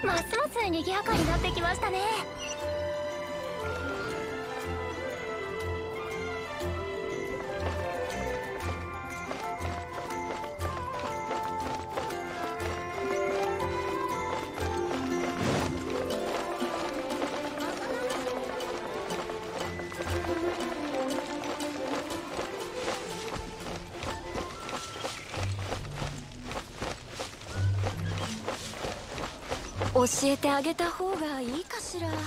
ますます賑やかになってきましたね。教えてあげた方がいいかしら。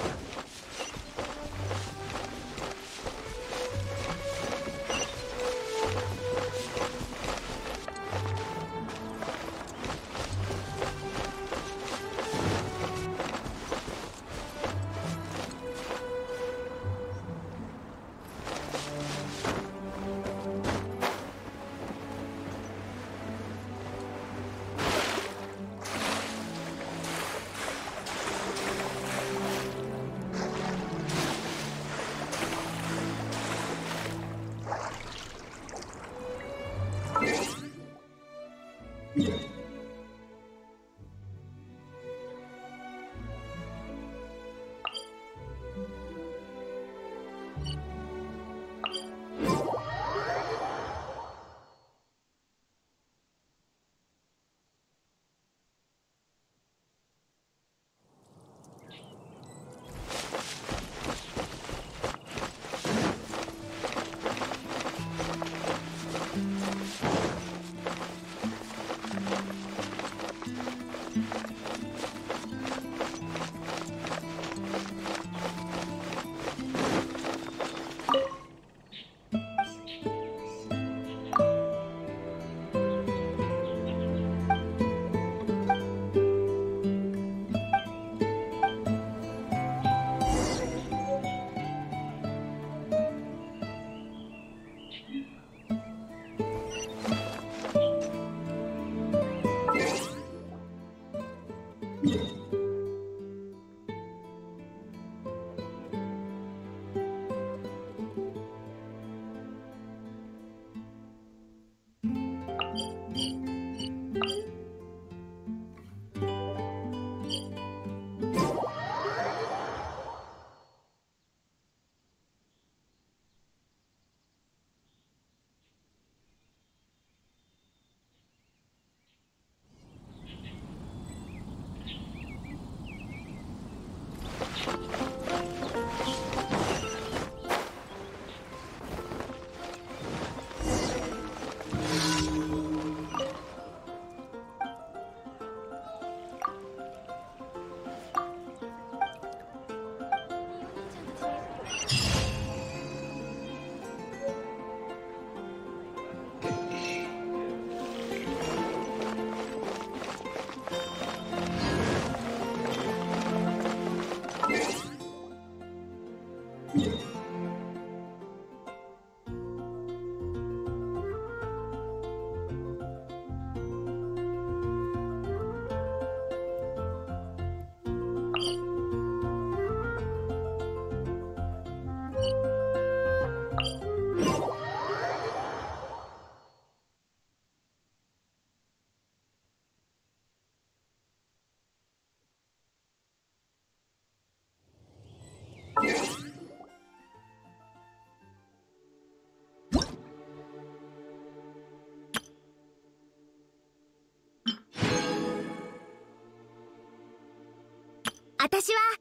私は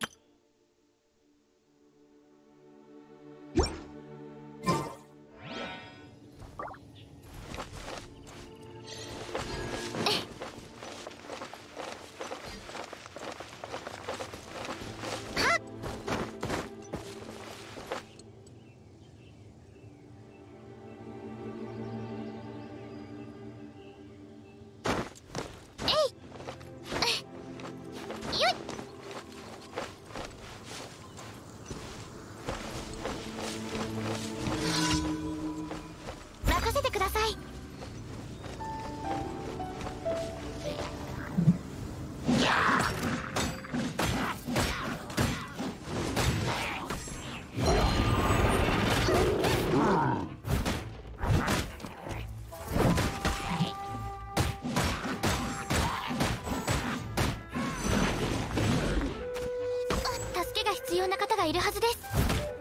いるはずです。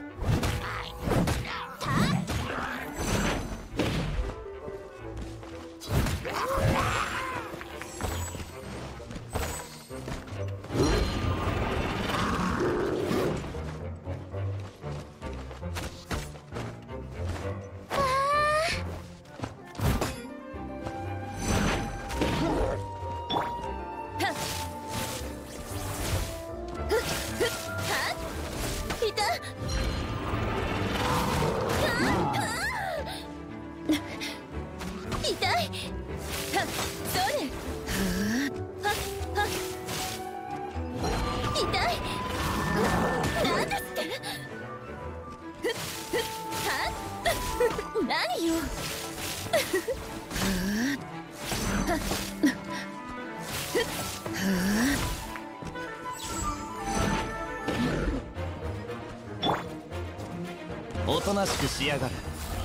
おとなしくしやがる。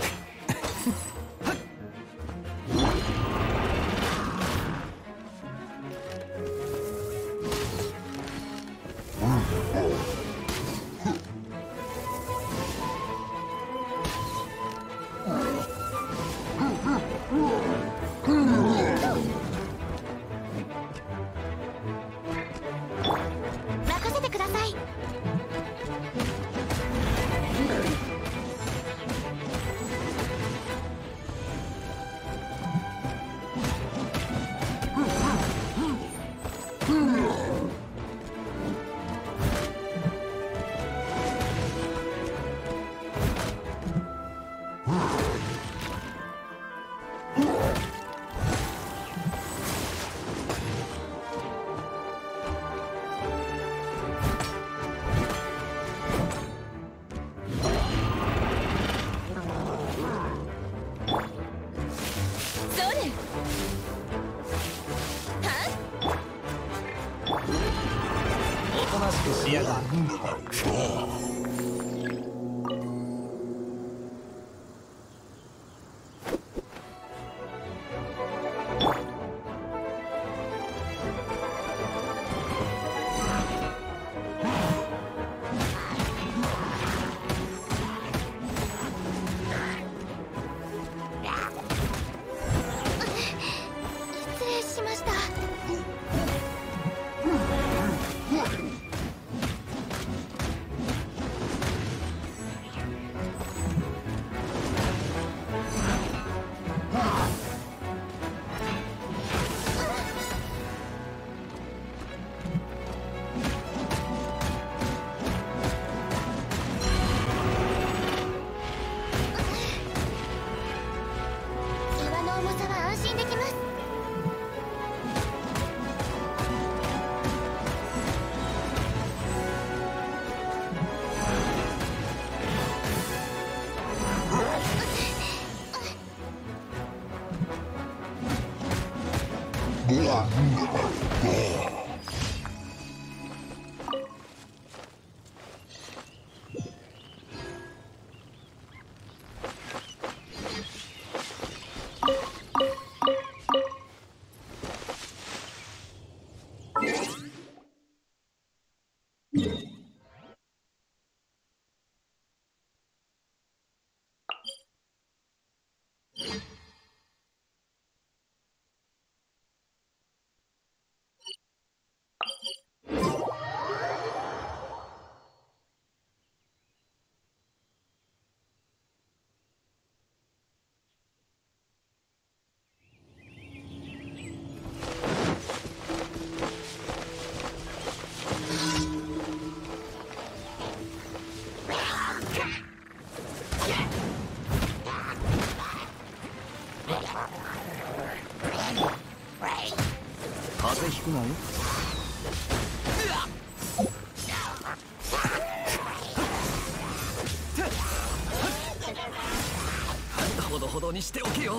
任せてください。 おとなしくしやがる。 失礼しました。世話の重さは安心できます。 風邪ひくなよ。ほどほどにしておけよ。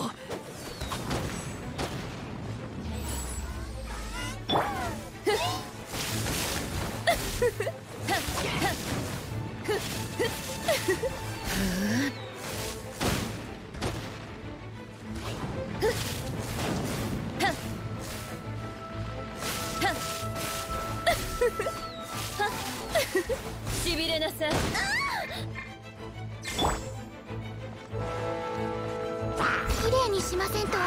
しびれれなさい。綺麗にしませんと。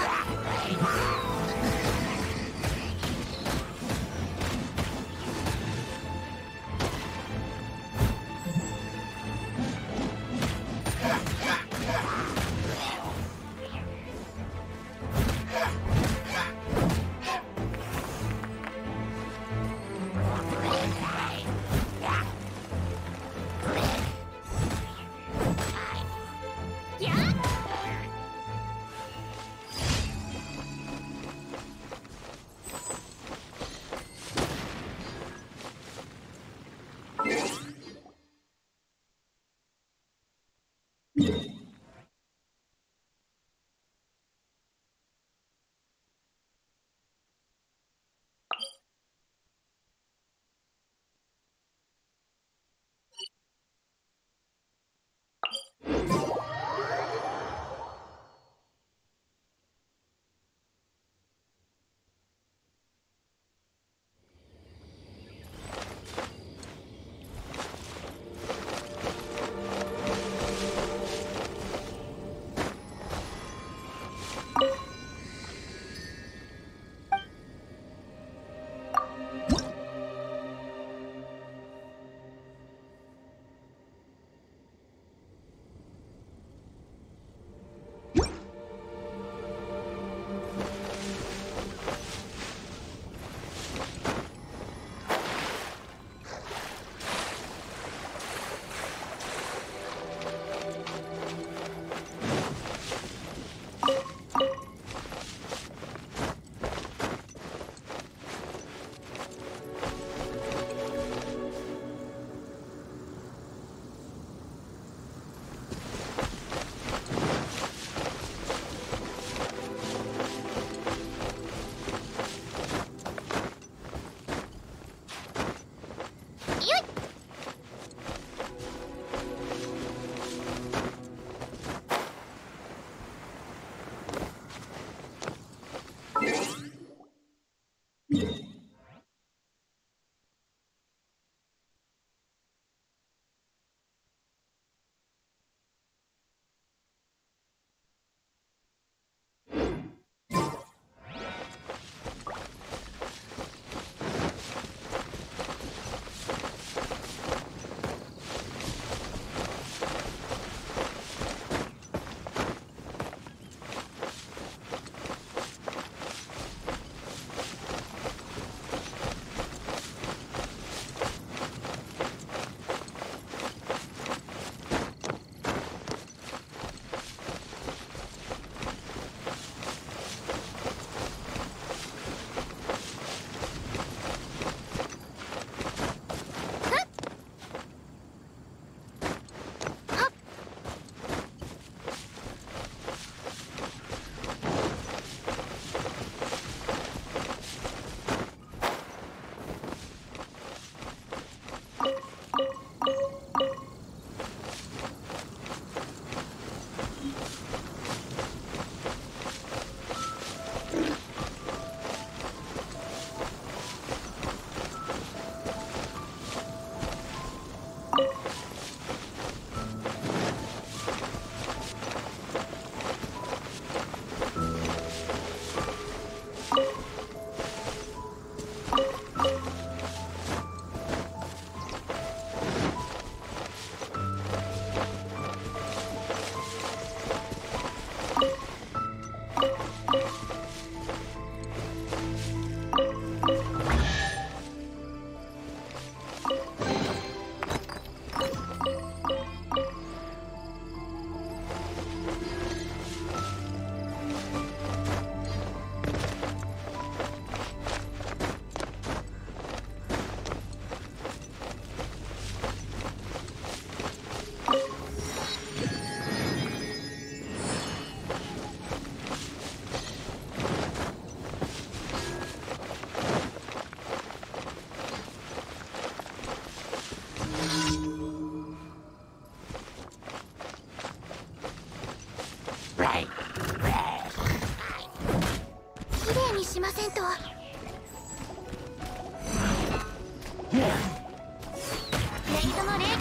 しませんと。レイトの霊気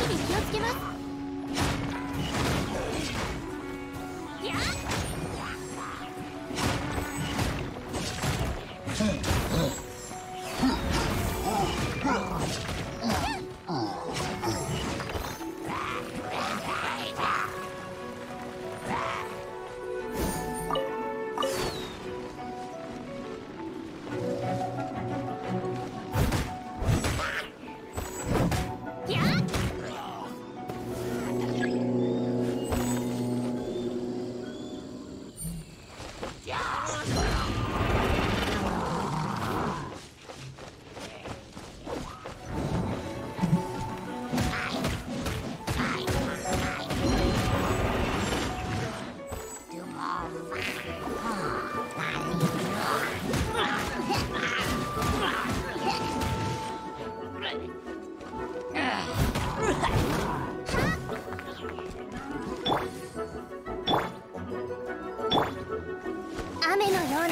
に気をつけます。やっ雨のような矢を。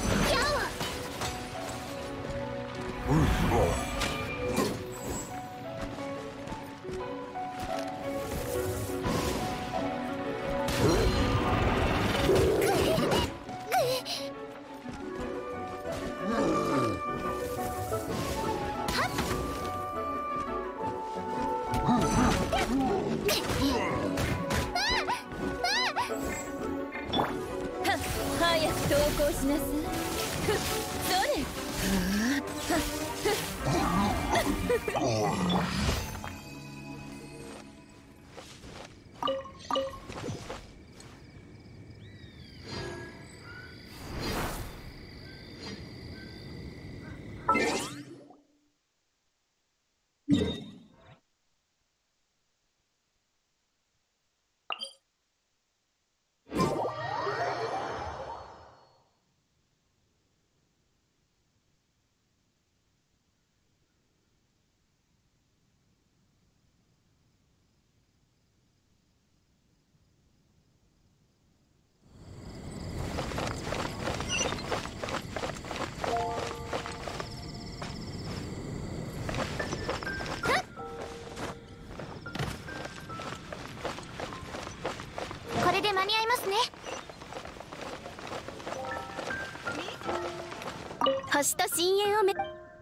早く投降しなさい。それ。これで間に合いますね。星と深淵を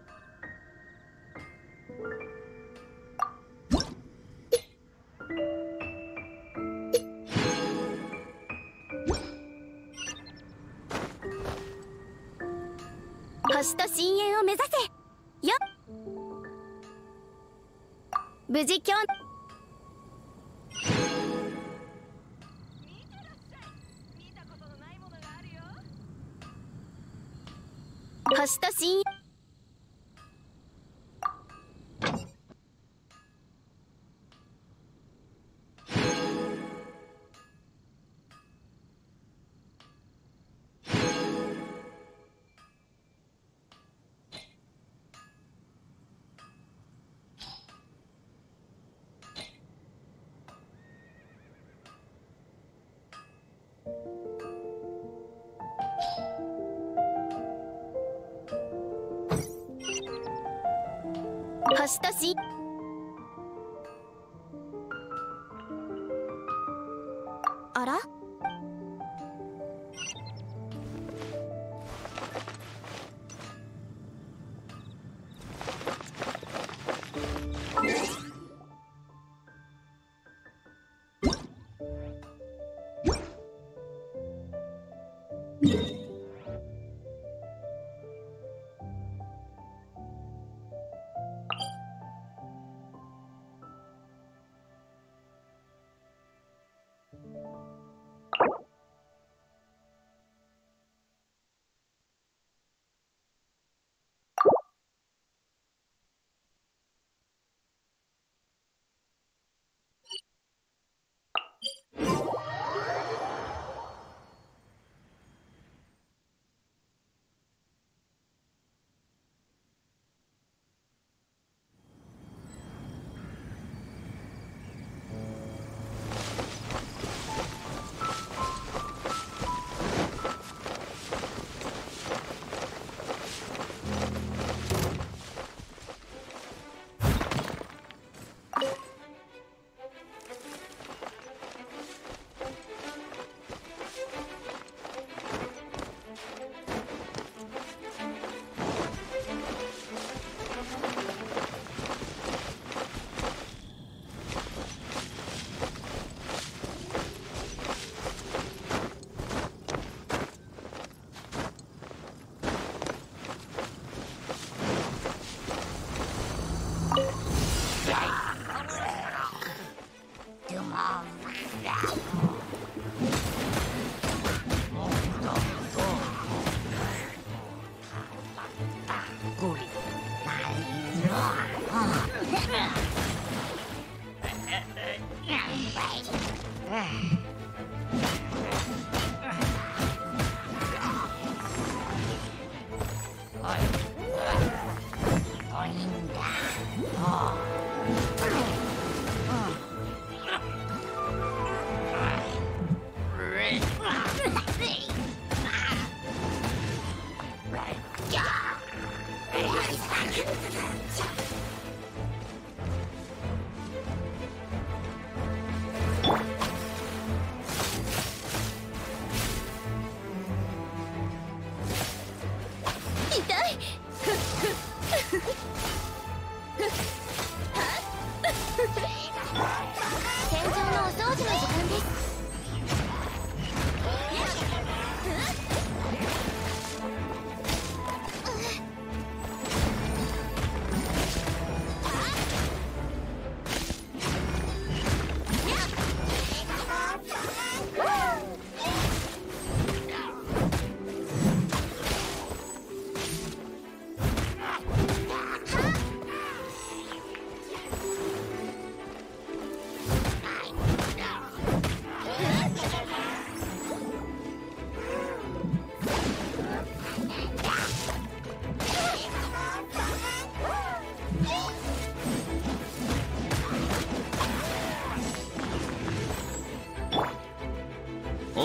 星と深淵を目指せよ。無事今日星と深淵。星と深あら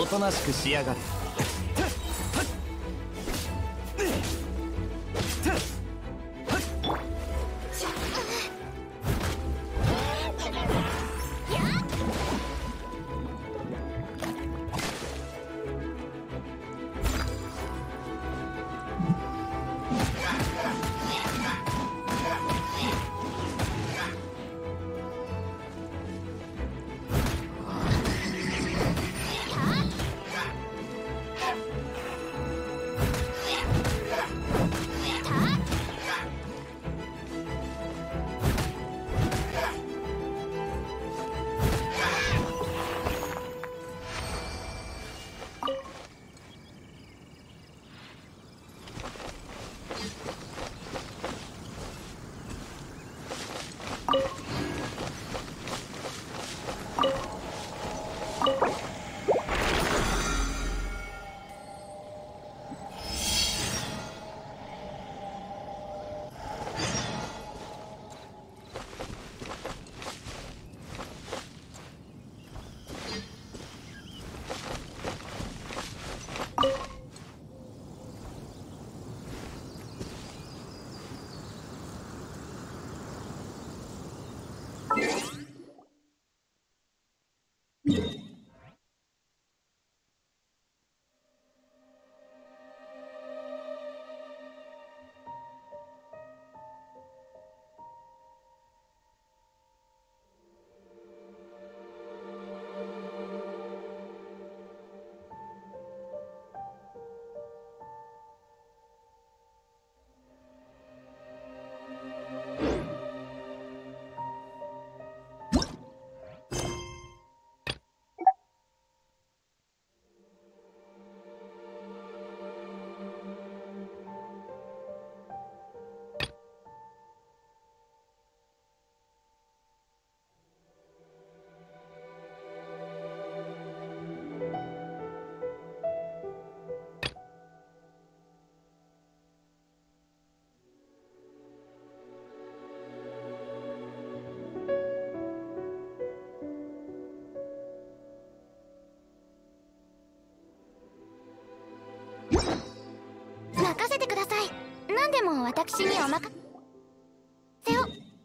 となしくしやがれ。 任せてください。何でも私にお任せを。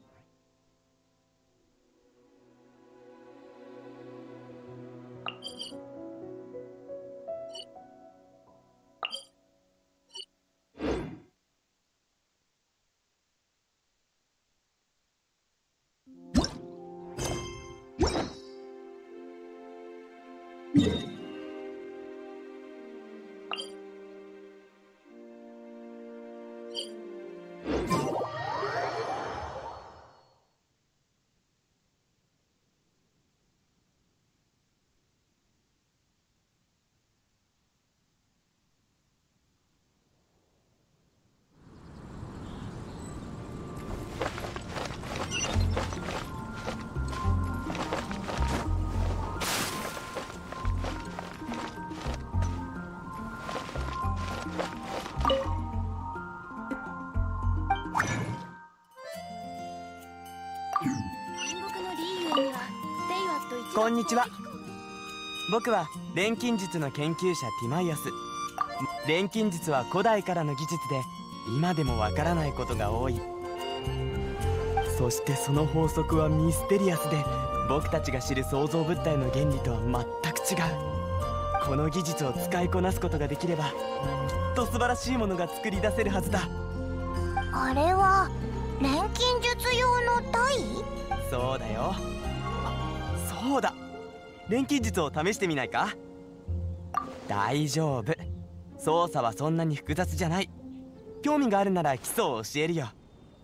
こんにちは。僕は錬金術の研究者ティマイアス。錬金術は古代からの技術で今でもわからないことが多い。そしてその法則はミステリアスで僕たちが知る創造物体の原理とは全く違う。この技術を使いこなすことができればきっと素晴らしいものが作り出せるはずだ。 あれは錬金術用の台？ そうだよ。そうだ、錬金術を試してみないか？大丈夫、操作はそんなに複雑じゃない。興味があるなら基礎を教えるよ。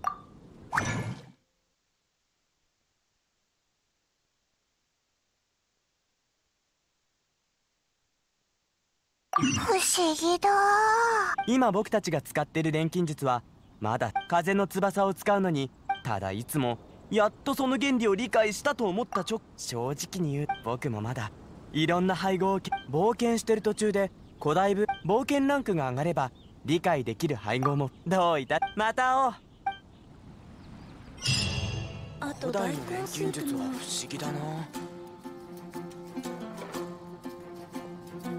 不思議だ。 今僕たちが使ってる錬金術はまだ風の翼を使うのに、ただいつもやっとその原理を理解したと思った正直に言う、僕もまだいろんな配合を冒険してる途中で、古代部冒険ランクが上がれば理解できる配合も。どういた。また会おう。 あと古代の錬金術は不思議だな。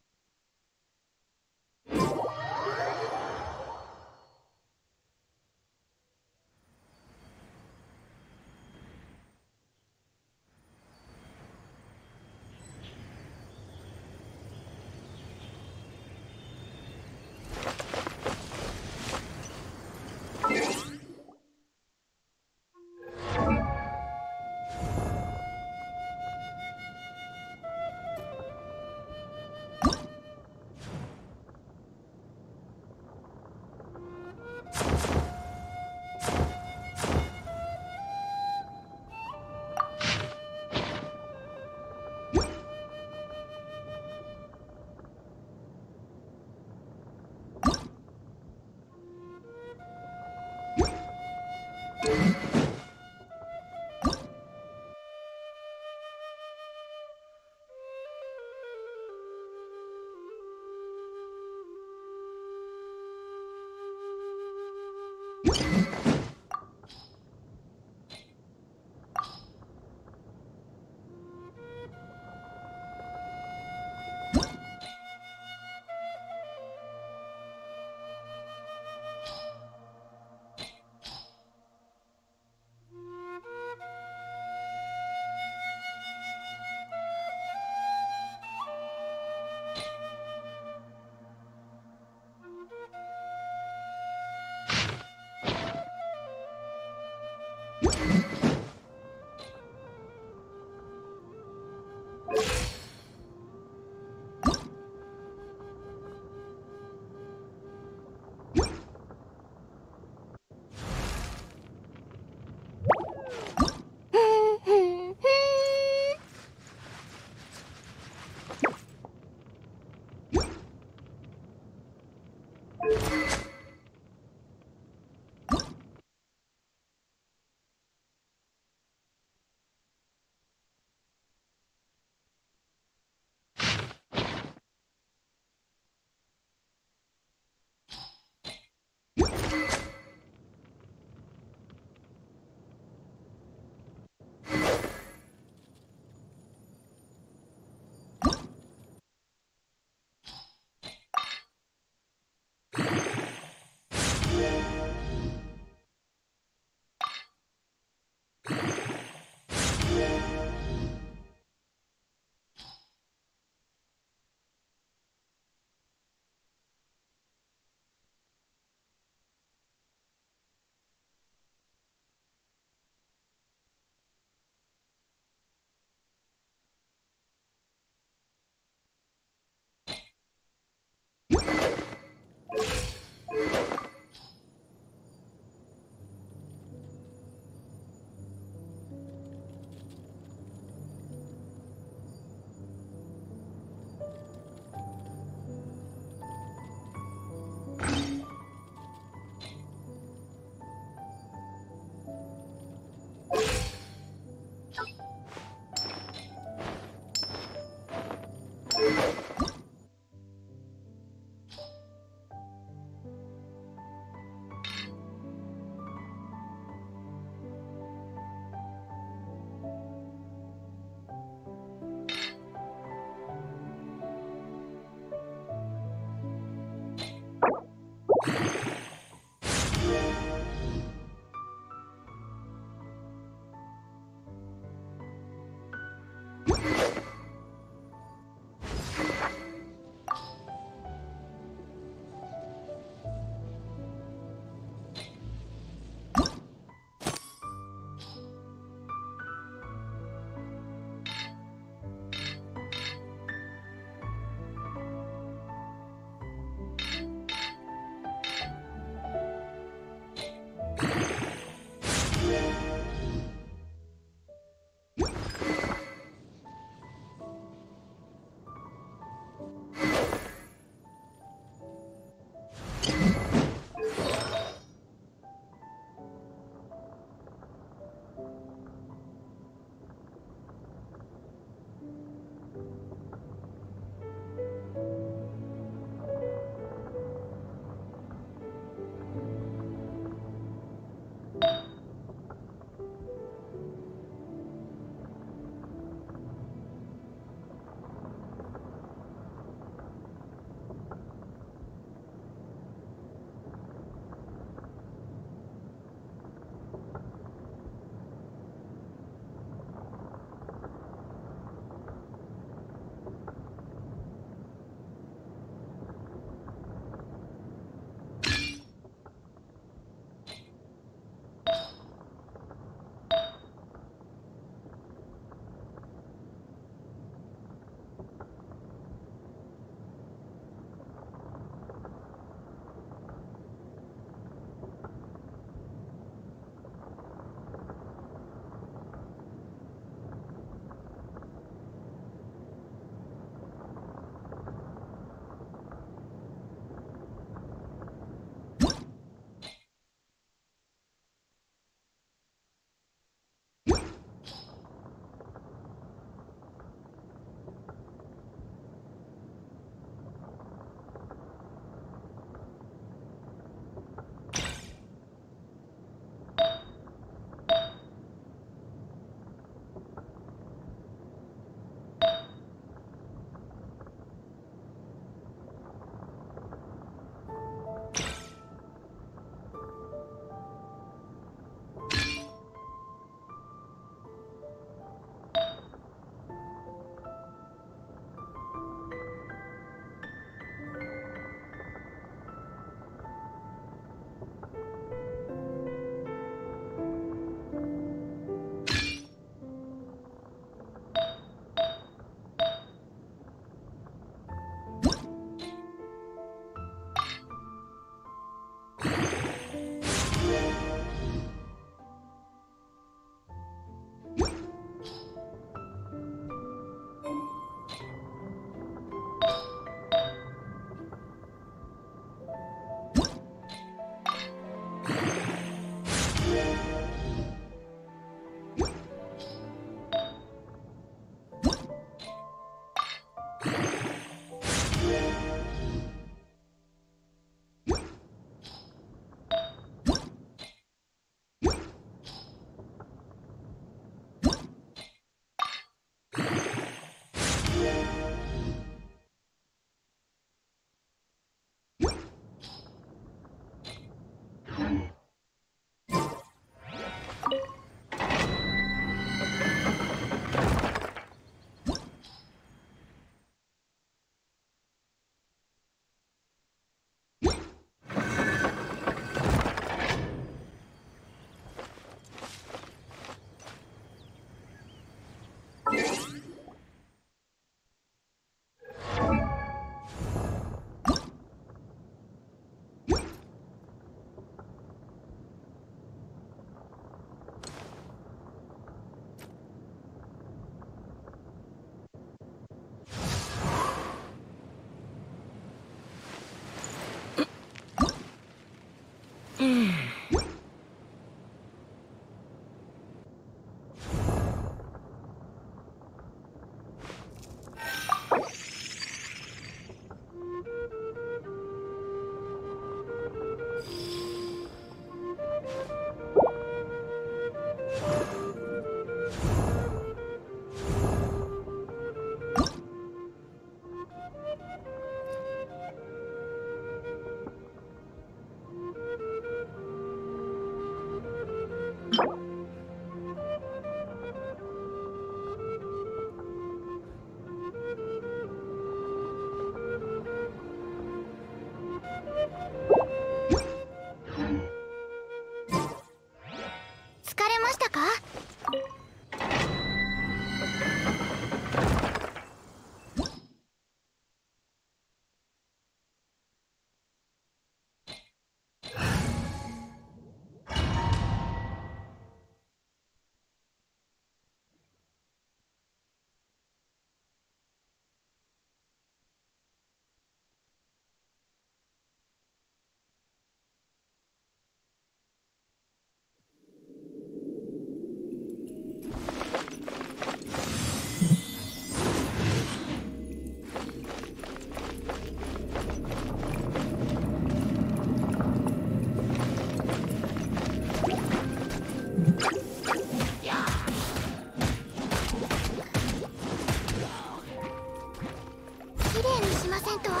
ませんと。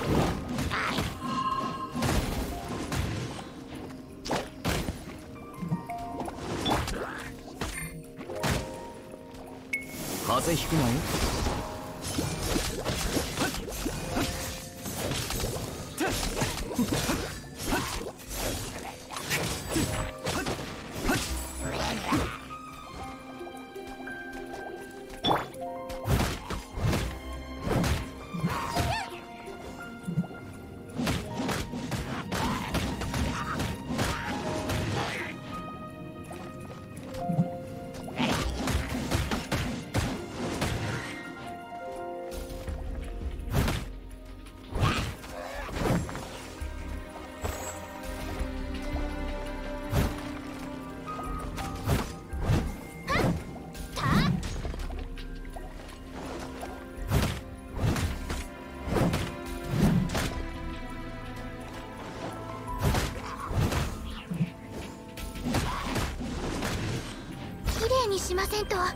風邪ひくなよ。 きれいにしませんと。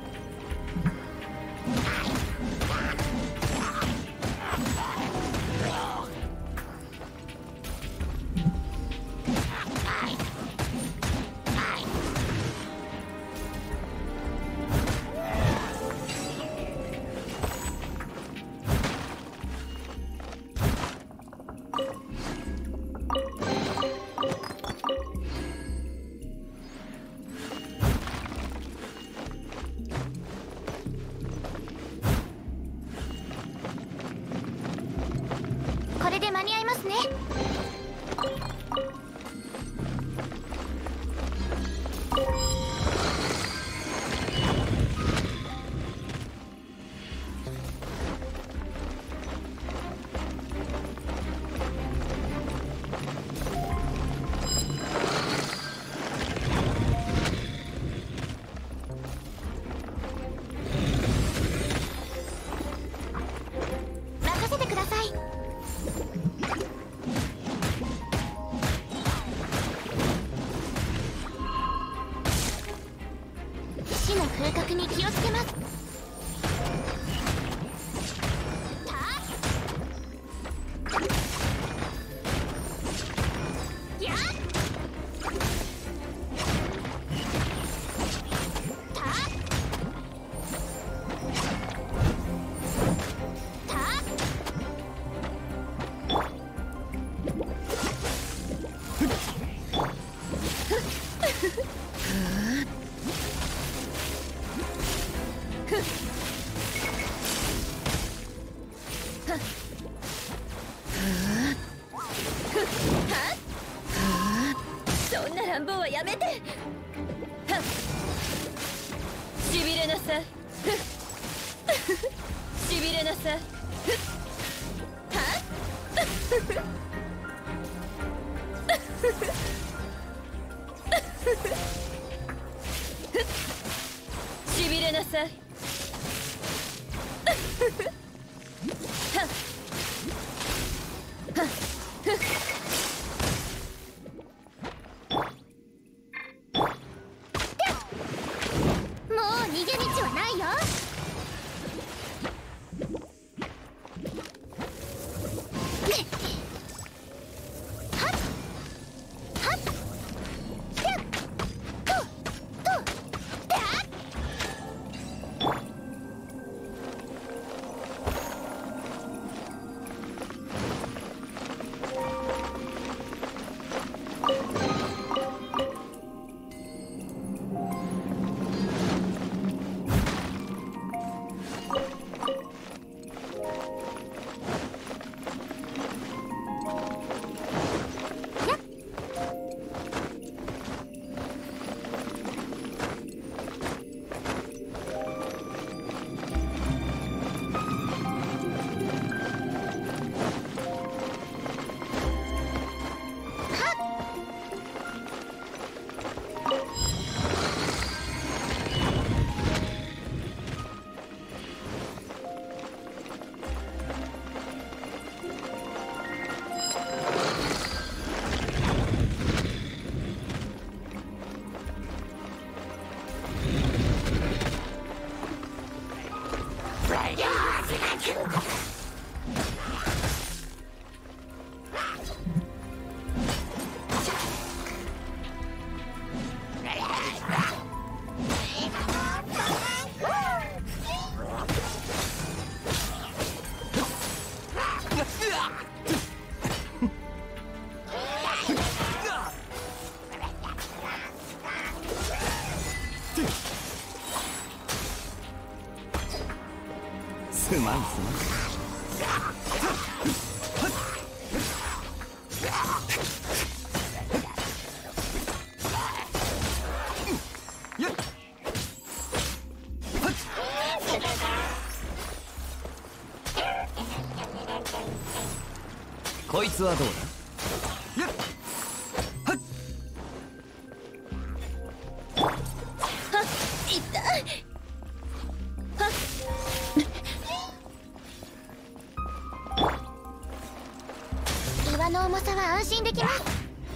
これで間に合いますね。任せてください。死の風格に気をつけます。やっそんな乱暴はやめて。はっ、しびれなさい。しびれなさい。はっ、しびれなさい。はっはっ、もう逃げ道はないよ。はっはっ、ひゃっととだっ。 すまんすまん。こいつはどうだ。 はっ、痛い。はっ。 岩の重さは安心できます。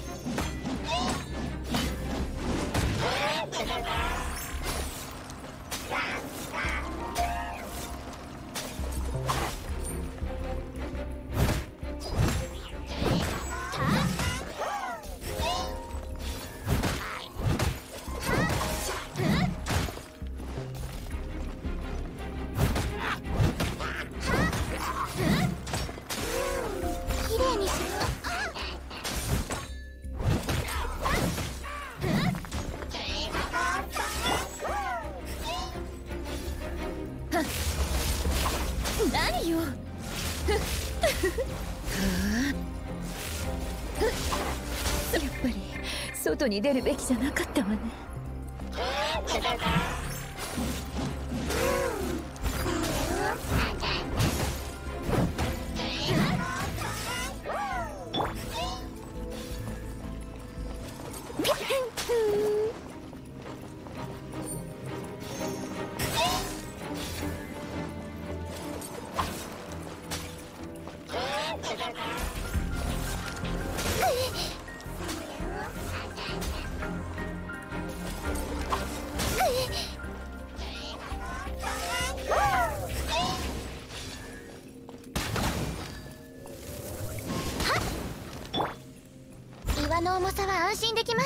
きれいにしろ。 何よ。やっぱり外に出るべきじゃなかったわね。岩の重さは安心できます。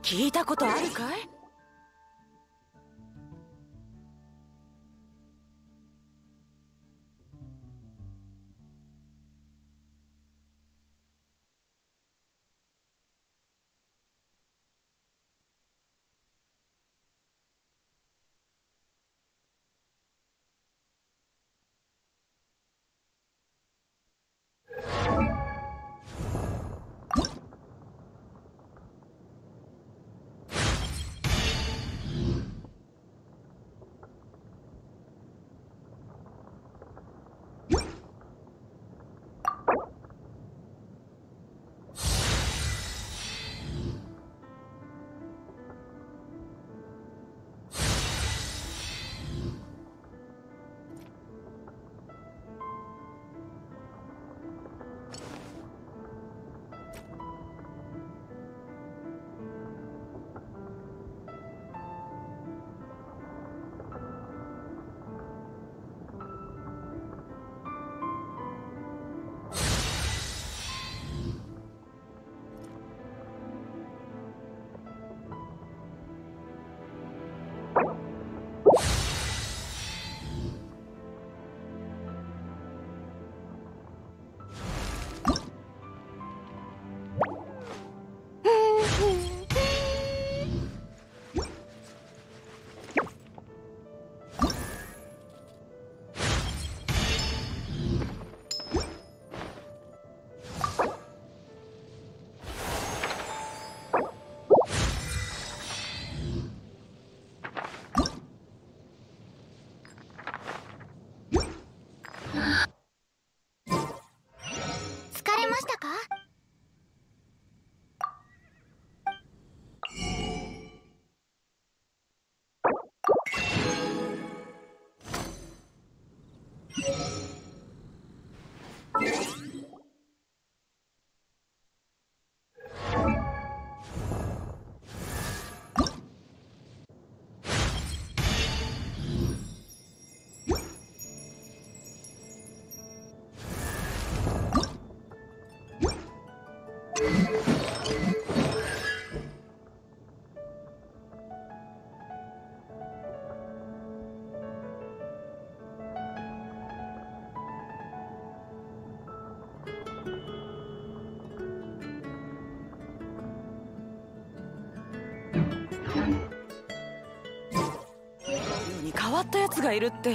聞いたことあるかい？ 疲れましたか？ に変わったやつがいるって。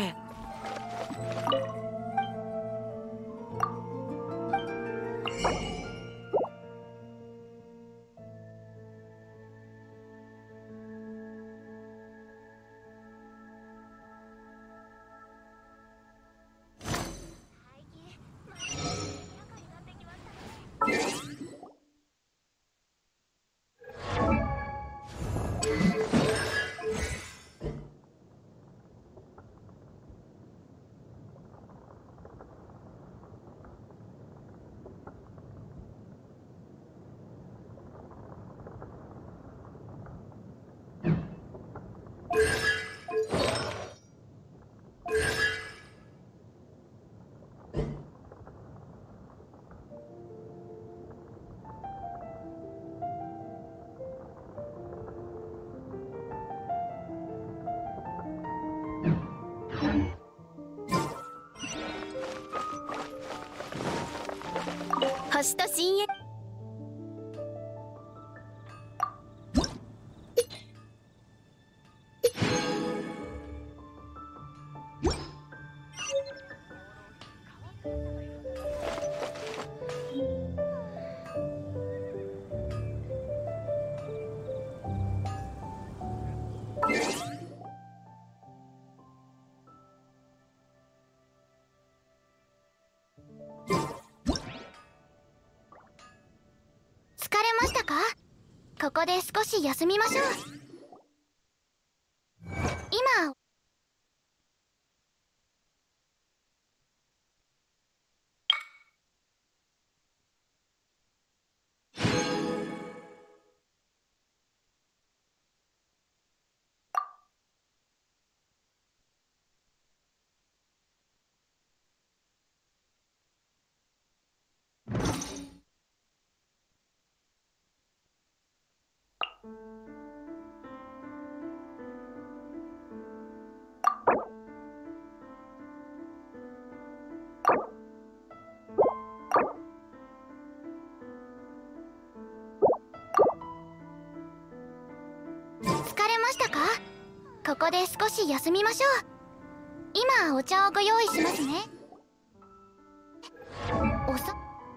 星と深淵。疲れましたか？ここで少し休みましょう。今疲れましたか？ここで少し休みましょう。今お茶をご用意しますね。おさ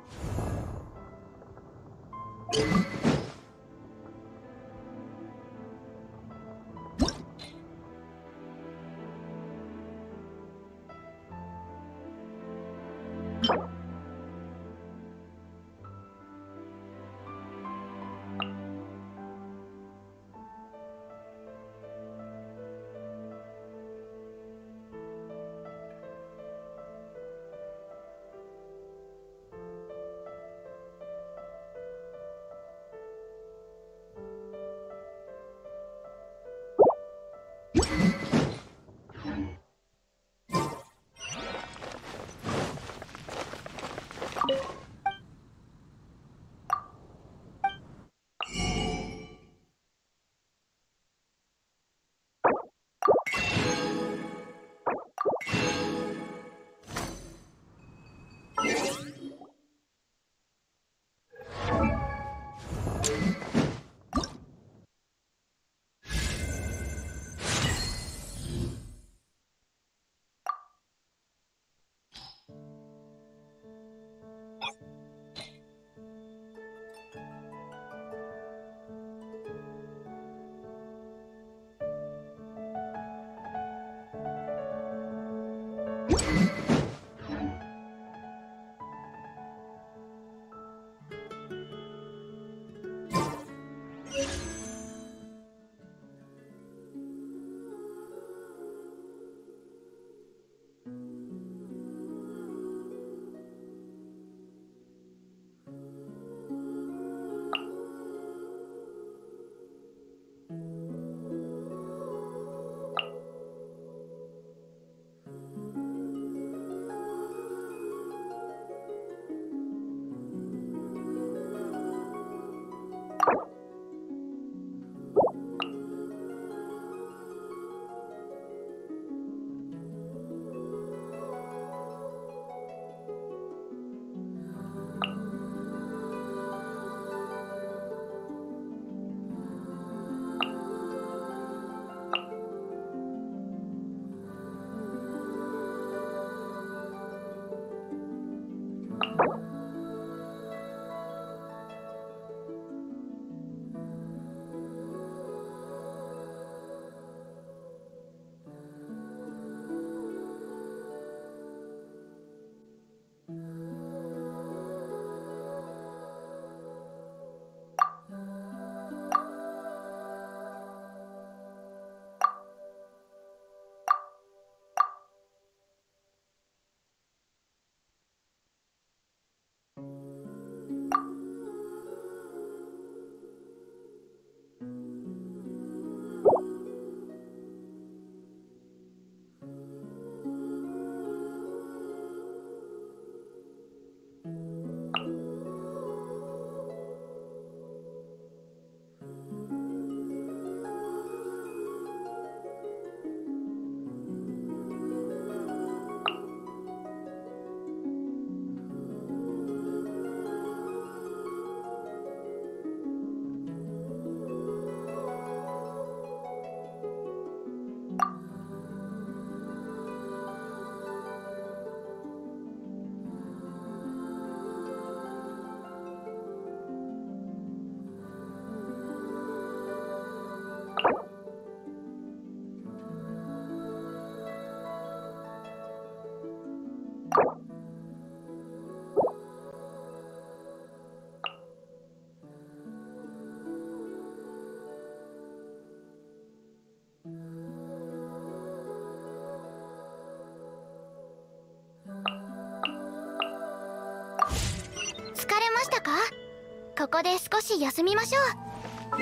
したか？ここで少し休みましょう。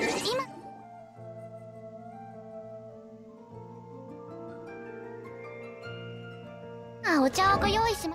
今お茶をご用意します。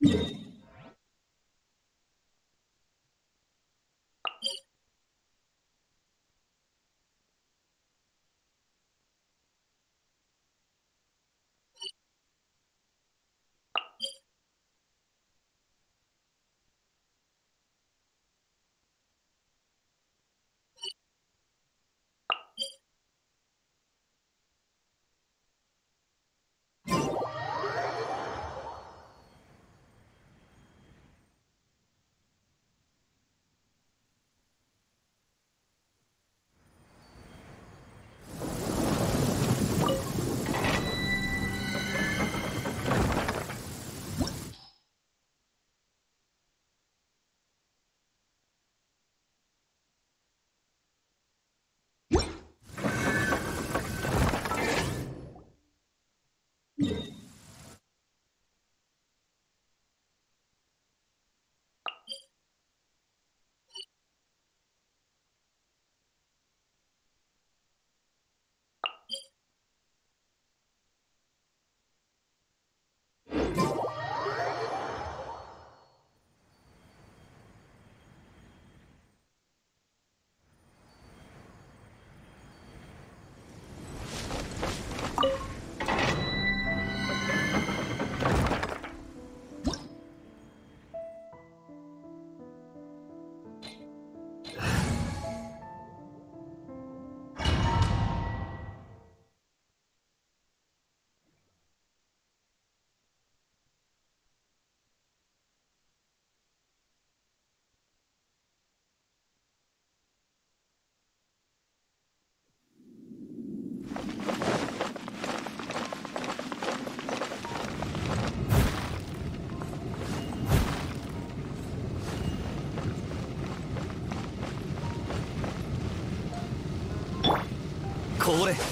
これ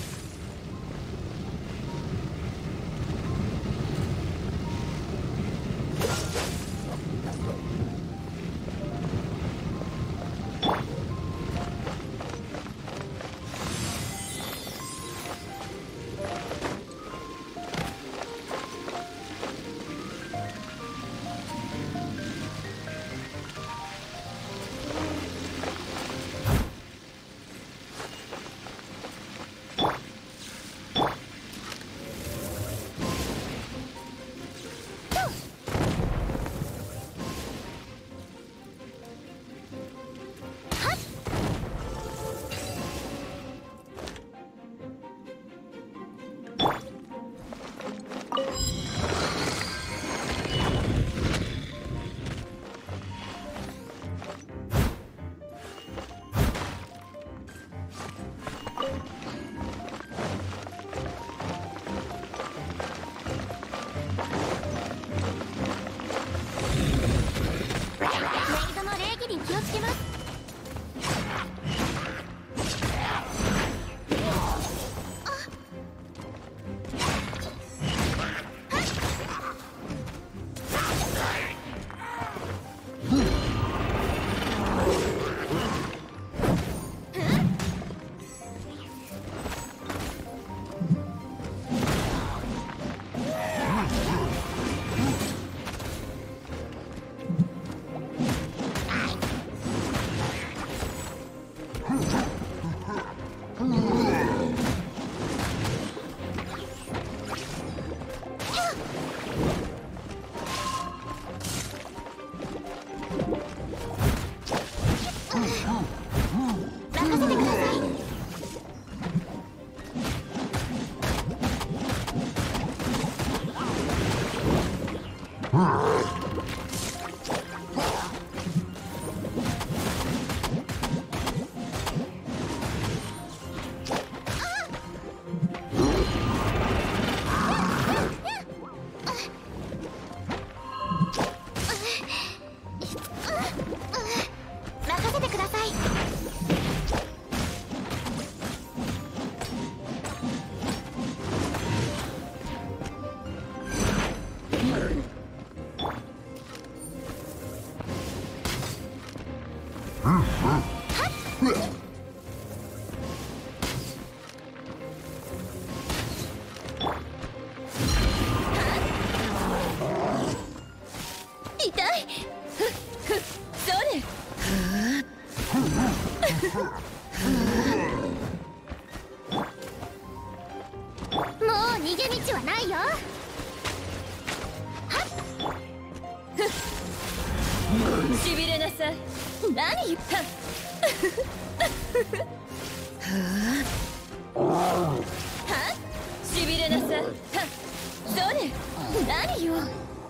はっしびれなさはっそれ何よ。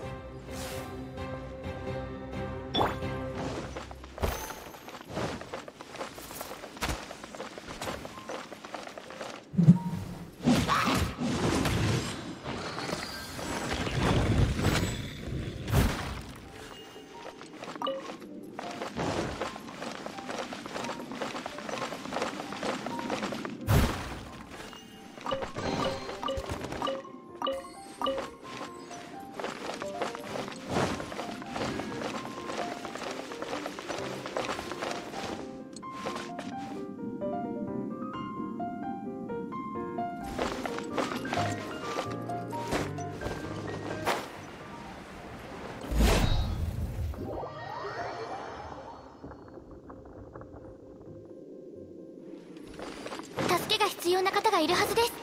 助けが必要な方がいるはずです。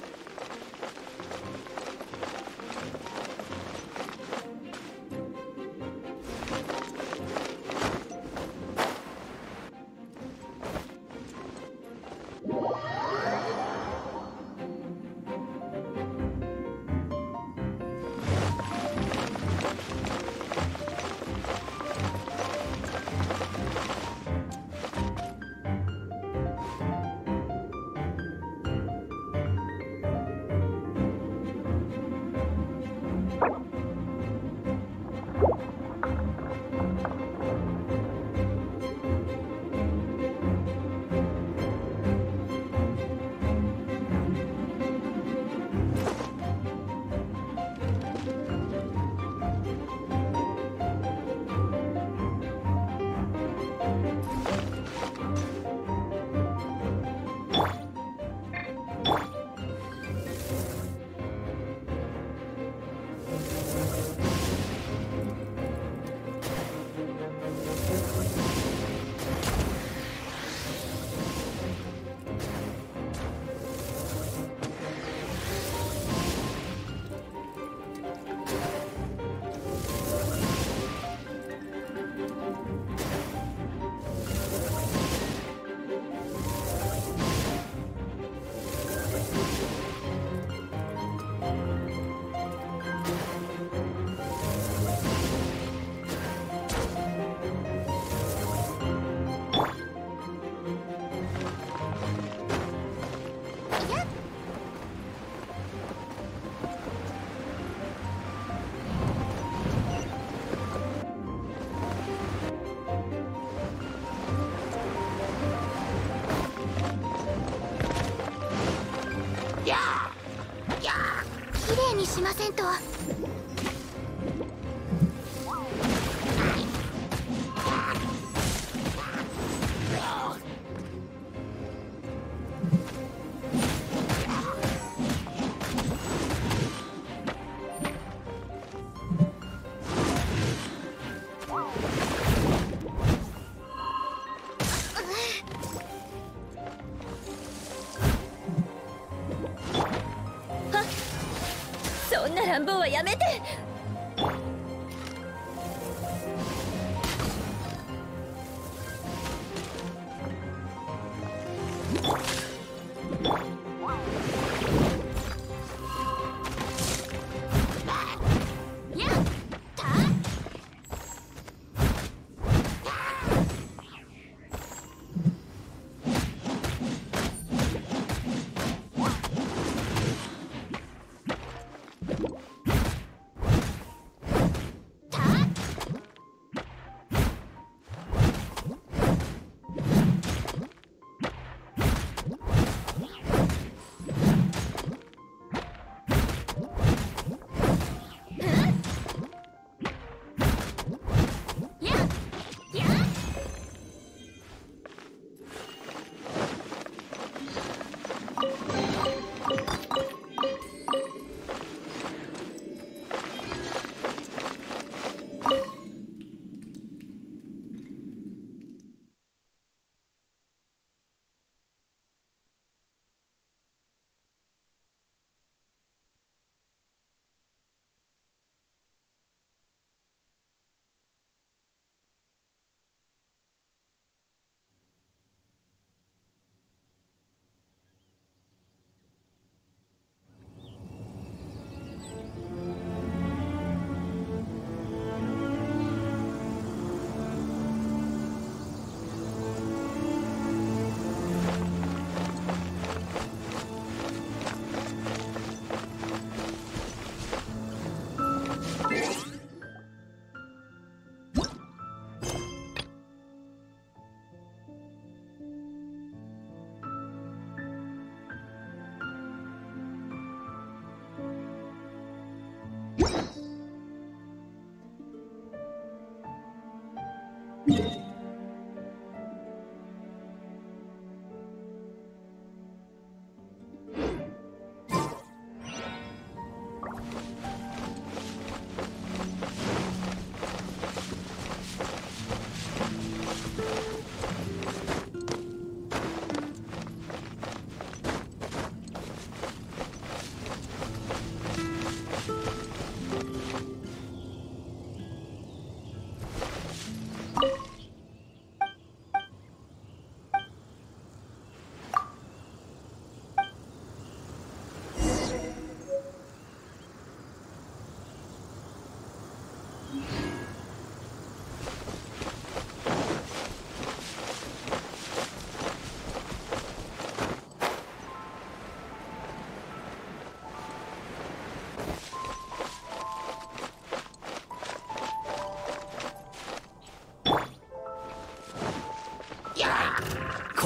きれいにしませんと。 そんな乱暴はやめて。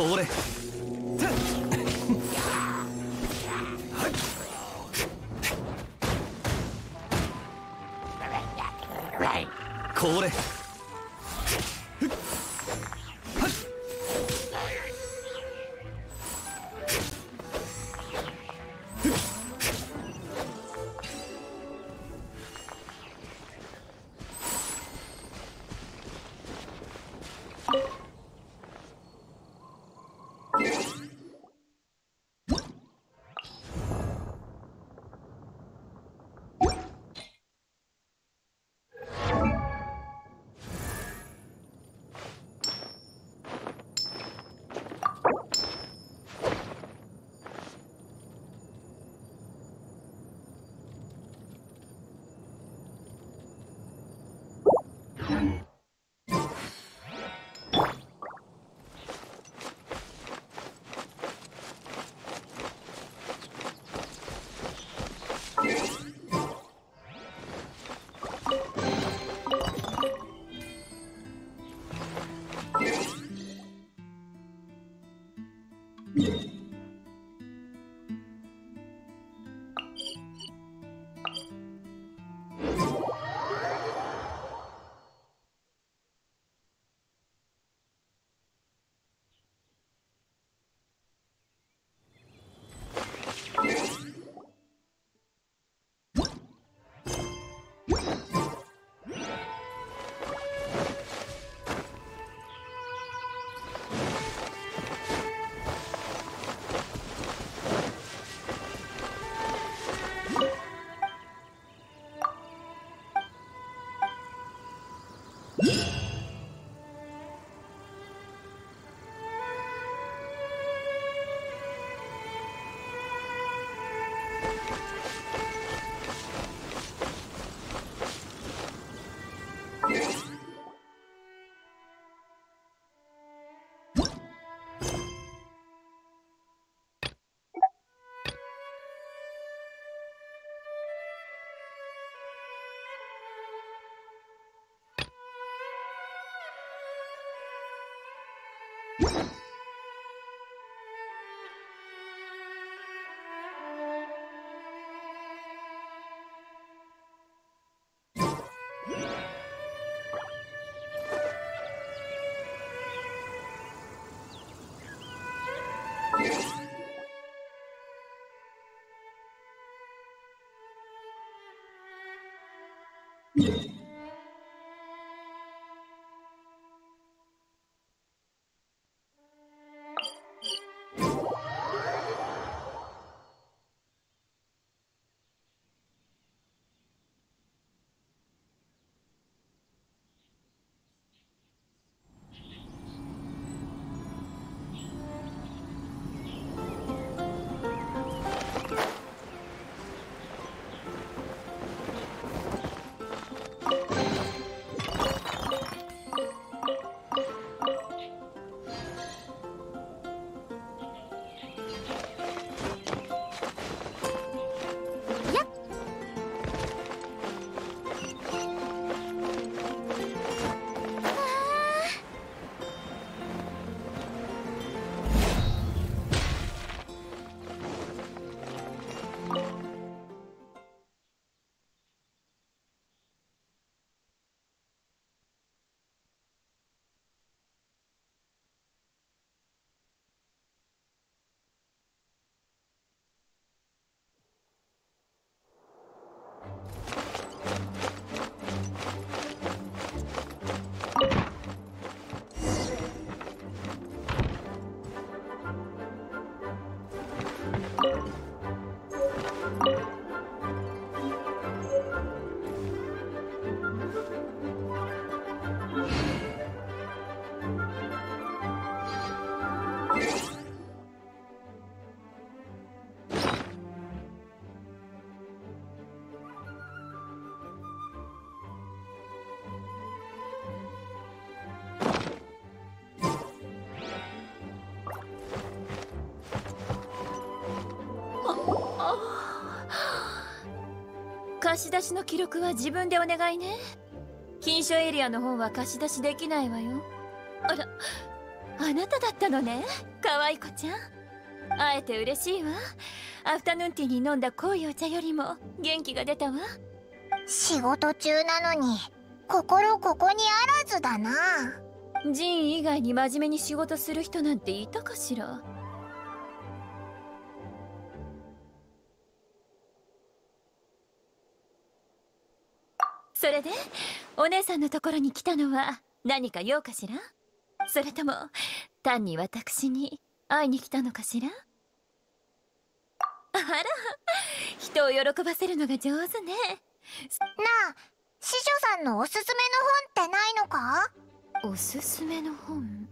これこれ貸し出しの記録は自分でお願いね。禁書エリアの方は貸し出しできないわよ。あら、 あなただったのね、可愛い子ちゃん。会えて嬉しいわ。アフタヌーンティーに飲んだ濃いお茶よりも元気が出たわ。 仕事中なのに心ここにあらずだな。 ジン以外に真面目に仕事する人なんていたかしら。それでお姉さんのところに来たのは何か用かしら。それとも単に私に会いに来たのかしら。あら、人を喜ばせるのが上手ね。 なあ、師匠さんのおすすめの本ってないのか？ おすすめの本。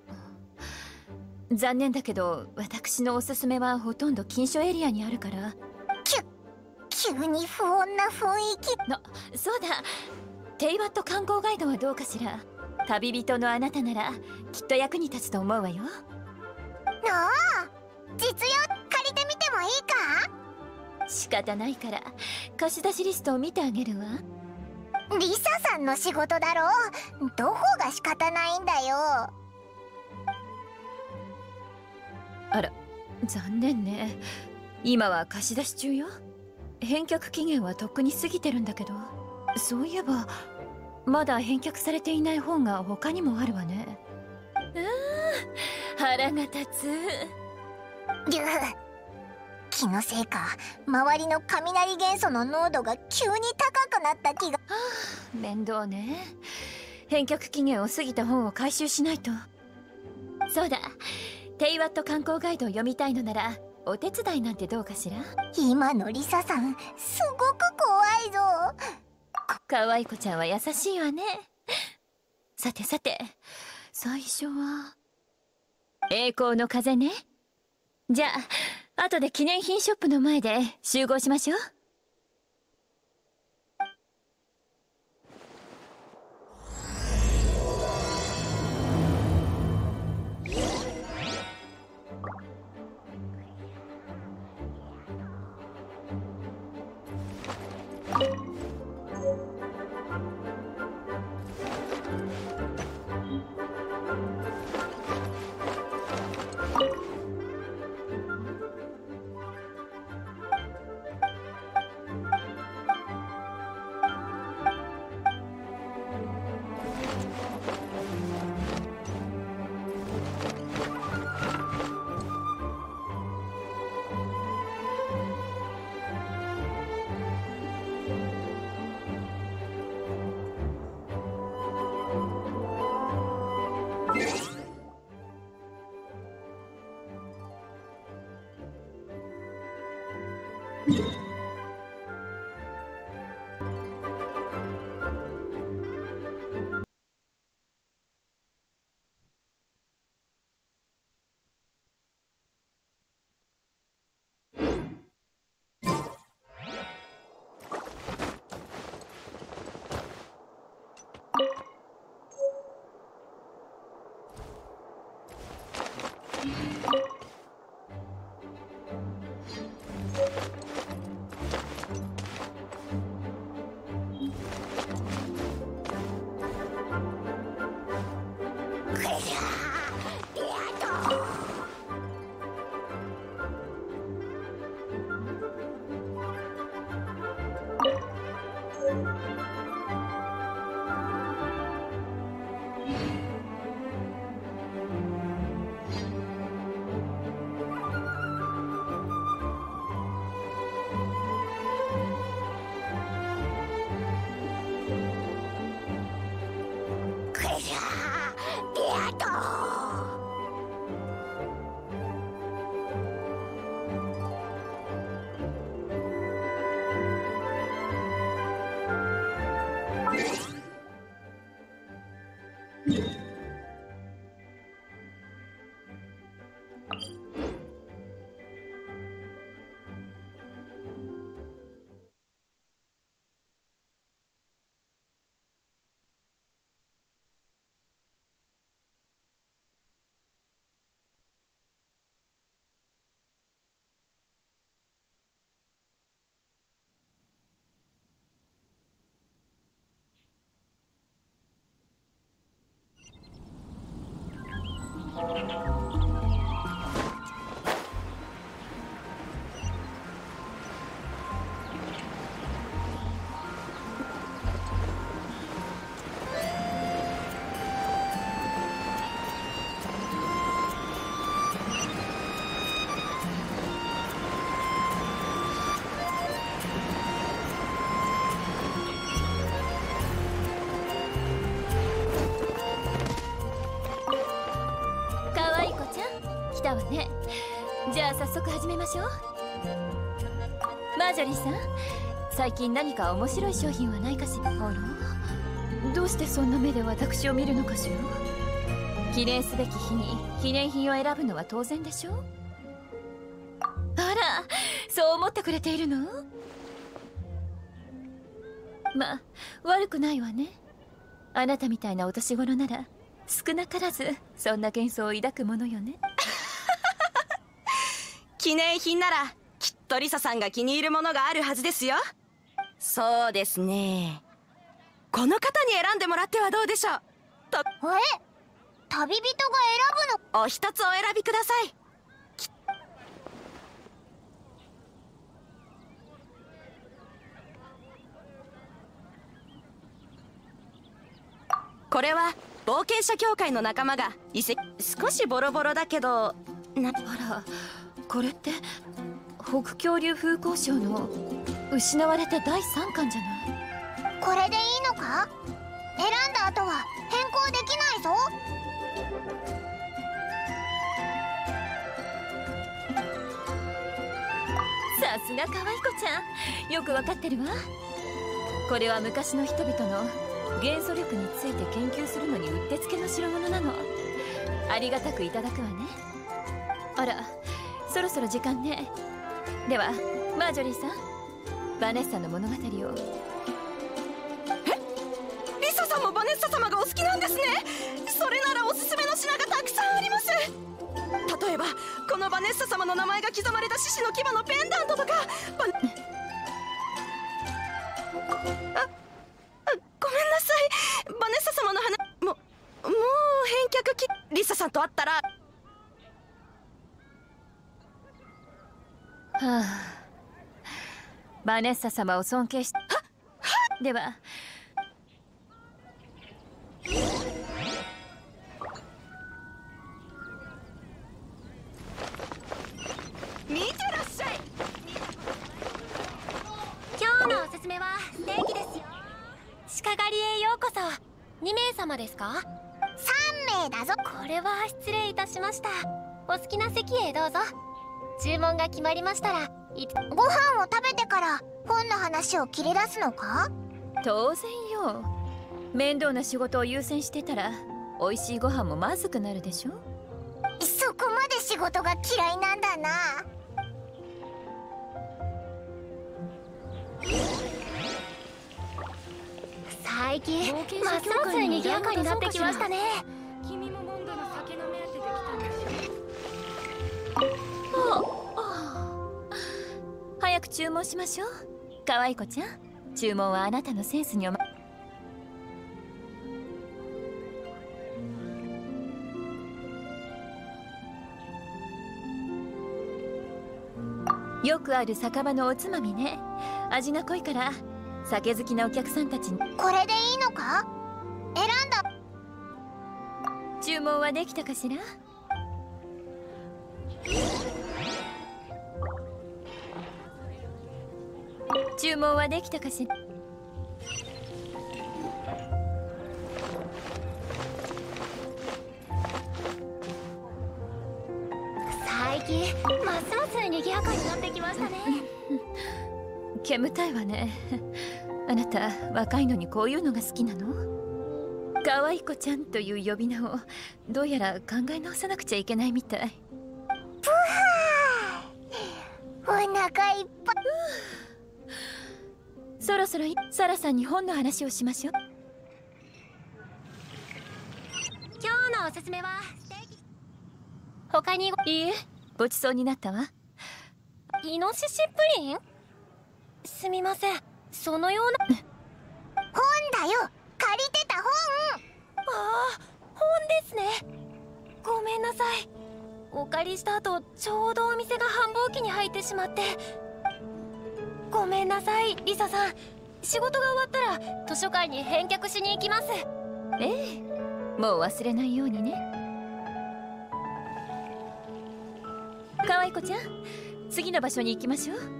残念だけど私のおすすめはほとんど禁書エリアにあるから。 急に不穏な雰囲気。 そうだ、テイバット観光ガイドはどうかしら。旅人のあなたならきっと役に立つと思うわよ。 なあ、実用借りてみてもいいか？ 仕方ないから貸し出しリストを見てあげるわ。 リサさんの仕事だろ。どこが仕方ないんだよ。 あら、残念ね。今は貸し出し中よ。返却期限はとっくに過ぎてるんだけど。そういえばまだ返却されていない本が他にもあるわね。腹が立つ。 気のせいか、周りの雷元素の濃度が急に高くなった気が。 面倒ね。返却期限を過ぎた本を回収しないと。そうだ、テイワット観光ガイドを読みたいのならお手伝いなんてどうかしら。 今のリサさんすごく怖いぞ。 可愛い子ちゃんは優しいわね。さてさて、最初は栄光の風ね。じゃあ後で記念品ショップの前で集合しましょう。 ね。じゃあ早速始めましょう。マージョリーさん、最近何か面白い商品はないかしら。あら、どうしてそんな目で私を見るのかしら。記念すべき日に記念品を選ぶのは当然でしょ。あら、そう思ってくれているの。まあ悪くないわね。あなたみたいなお年頃なら少なからずそんな幻想を抱くものよね。 記念品ならきっとリサさんが気に入るものがあるはずですよ。そうですね、この方に選んでもらってはどうでしょう。 旅人が選ぶの？ お一つお選びください。これは冒険者協会の仲間が遺跡、少しボロボロだけどあら、これって北恐竜風光賞の失われた第3巻じゃない。 これでいいのか？選んだ後は変更できないぞ。 さすが可愛い子ちゃん、よくわかってるわ。これは昔の人々の元素力について研究するのにうってつけの代物なの。ありがたくいただくわね。あら、そろそろ時間ね。ではマージョリーさん、バネッサの物語を。 リサさんもバネッサ様がお好きなんですね。それならおすすめの品がたくさんあります。例えばこのバネッサ様の名前が刻まれた獅子の牙のペンダントとか。ごめんなさい、バネッサ様の話もう返却リサさんと会ったら。 はあ、バネッサ様を尊敬しでは見てらっしゃい。 今日のおすすめはステーキですよ。鹿狩りへようこそ。2名様ですか 3名だぞ。 これは失礼いたしました。お好きな席へどうぞ。注文が決まりましたらご飯を食べてから本の話を切り出すのか？ 当然よ。面倒な仕事を優先してたら美味しいご飯もまずくなるでしょ。 そこまで仕事が嫌いなんだな。 最近ますます賑やかになってきましたね。 君もモンドの酒の目当てで来たんでしょ。 早く注文しましょう。可愛い子ちゃん、注文はあなたのセンスによくある酒場のおつまみね。味が濃いから酒好きなお客さんたちに。 これでいいのか？選んだ。 注文はできたかしら。注文はできたかしら。 最近ますます賑やかになってきましたね。 煙たいわね。あなた若いのにこういうのが好きなの？可愛い子ちゃんという呼び名をどうやら考え直さなくちゃいけないみたい。 お腹いっぱい。 そろそろサラさんに本の話をしましょう。 今日のおすすめはステーキ。他にいいえ、ごちそうになったわ。 イノシシプリン？すみません、そのような。 本だよ、借りてた本。 ああ、本ですね。ごめんなさい。お借りした後ちょうどお店が繁忙期に入ってしまって。ごめんなさいリサさん、仕事が終わったら図書館に返却しに行きます。 ええ、もう忘れないようにね。可愛い子ちゃん、次の場所に行きましょう。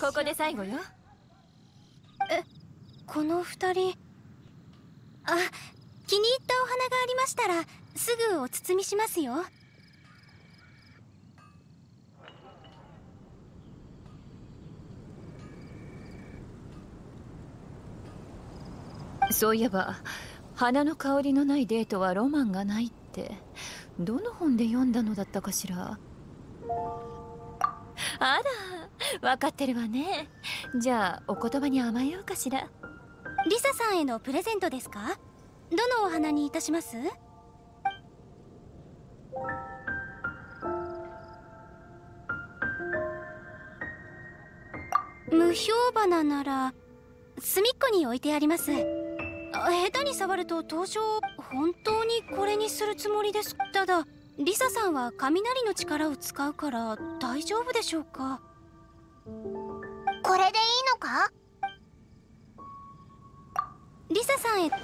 ここで最後よ。 この2人、あ、気に入ったお花がありましたらすぐお包みしますよ。 そういえば花の香りのないデートはロマンがないってどの本で読んだのだったかしら。あら、分かってるわね。じゃあお言葉に甘えようかしら。 リサさんへのプレゼントですか？どのお花にいたします？無評花なら隅っこに置いてあります。下手に触ると凍傷。本当にこれにするつもりです。ただリサさんは雷の力を使うから大丈夫でしょうか？ これでいいのか？ リサさんへ。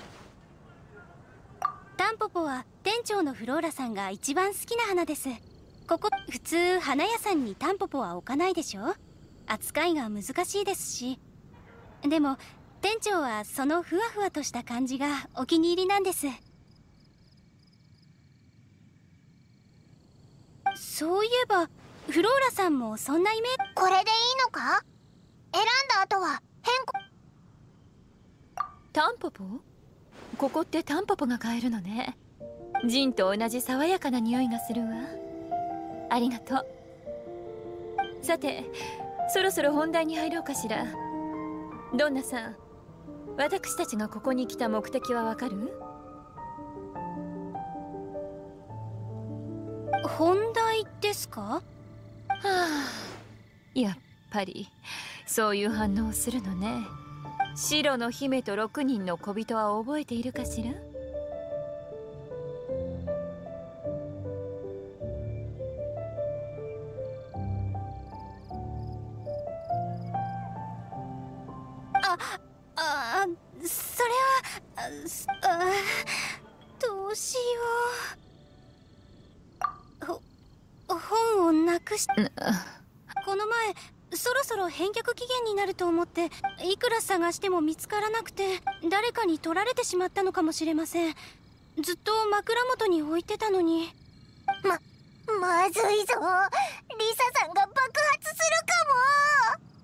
タンポポは店長のフローラさんが一番好きな花です。ここ普通花屋さんにタンポポは置かないでしょ。扱いが難しいですし。でも店長はそのふわふわとした感じがお気に入りなんです。そういえばフローラさんもそんなイメージ。 これでいいのか？選んだ後は変更。 タンポポ？ここってタンポポが買えるのね。ジンと同じ爽やかな匂いがするわ。ありがとう。さてそろそろ本題に入ろうかしら。ドンナさん、私たちがここに来た目的はわかる？ 本題ですか？ はあ、やっぱりそういう反応をするのね。白の姫と6人の小人は覚えているかしら？ それはどうしよう。本をなくし。この前そろそろ返却期限になると思っていくら探しても見つからなくて誰かに取られてしまったのかもしれません。ずっと枕元に置いてたのに。 まずいぞ。リサさんが爆発するかも。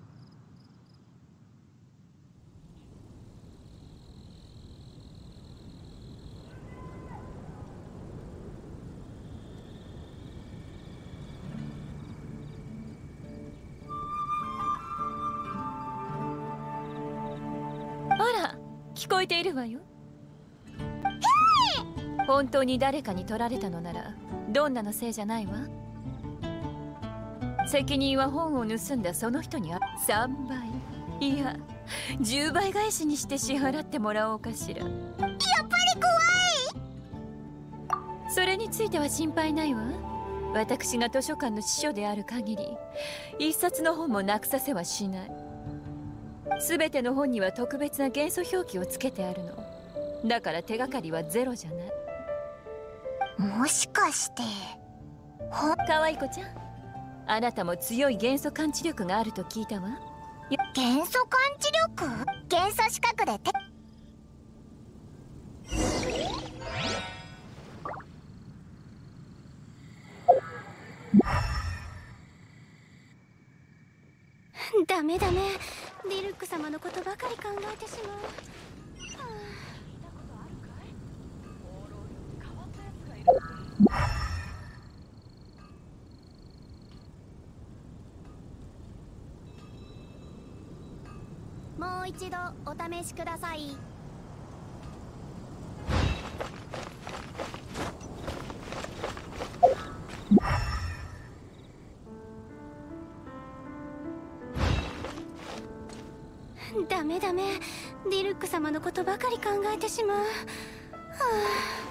あら、聞こえているわよ。本当に誰かに取られたのならどんなのせいじゃないわ。責任は本を盗んだその人に3倍いや10倍返しにして支払ってもらおうかしら。やっぱり怖い。それについては心配ないわ。私が図書館の司書である限り一冊の本もなくさせはしない。全ての本には特別な元素表記をつけてあるの。だから手がかりはゼロじゃない。 もしかして可愛い子ちゃん、あなたも強い元素感知力があると聞いたわ。 元素感知力？元素資格でダメダメ、ディルック様のことばかり考えてしまう。 もう一度お試しください。 ダメダメ、ディルック様のことばかり考えてしまう。はあ。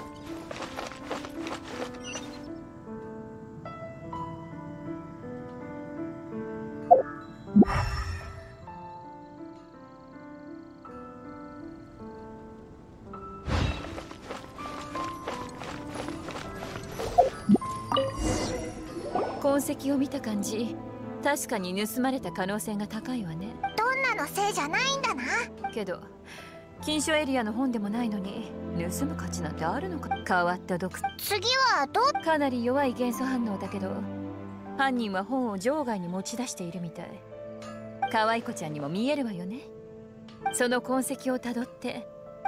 痕跡を見た感じ、 確かに盗まれた可能性が高いわね。 どんなのせいじゃないんだな。 けど禁書エリアの本でもないのに盗む価値なんてあるのか。変わった毒。 次はかなり弱い元素反応だけど、犯人は本を場外に持ち出しているみたい。可愛い子ちゃんにも見えるわよね。その痕跡をたどって。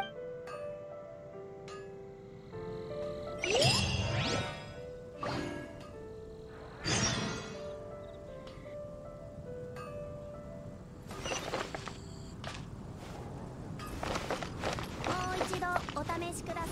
お試しください。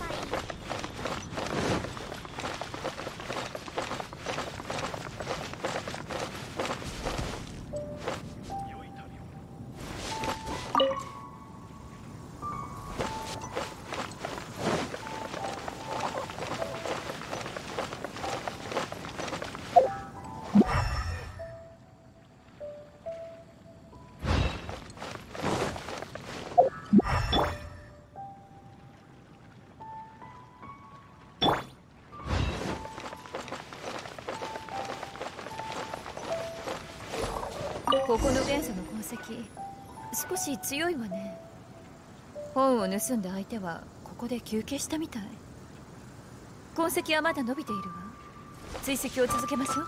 ここの元素の痕跡少し強いわね。本を盗んだ相手はここで休憩したみたい。痕跡はまだ伸びているわ。追跡を続けましょう。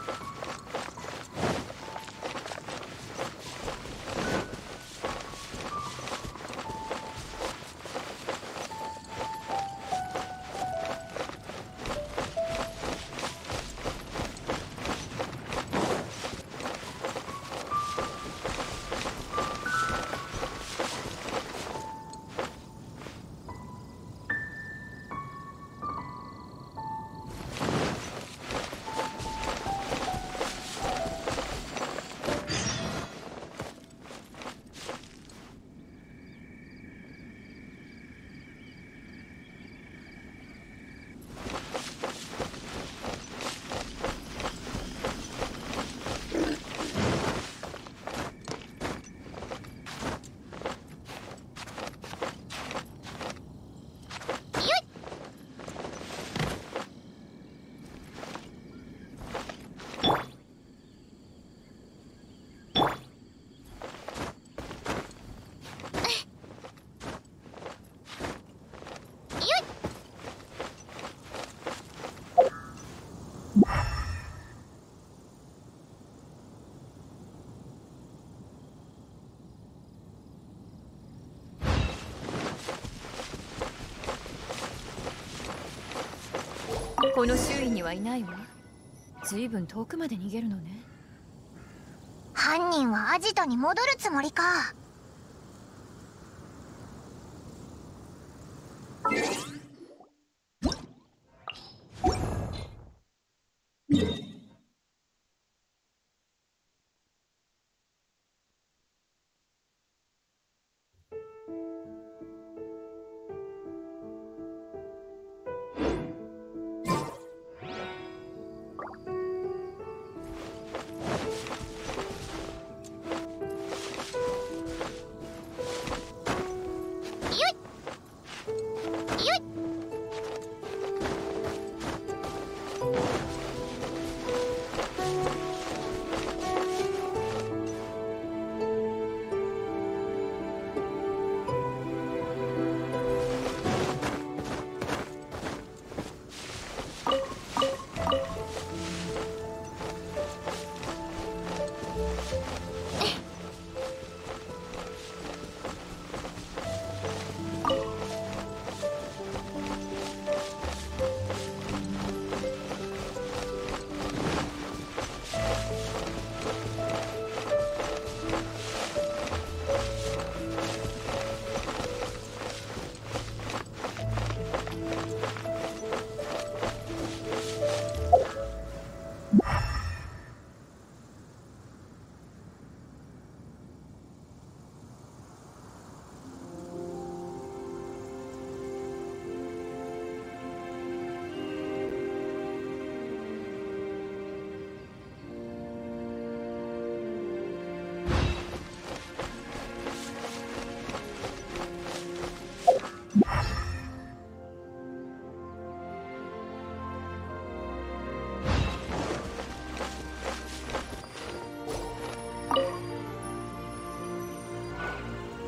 この周囲にはいないわ。ずいぶん遠くまで逃げるのね。 犯人はアジトに戻るつもりか。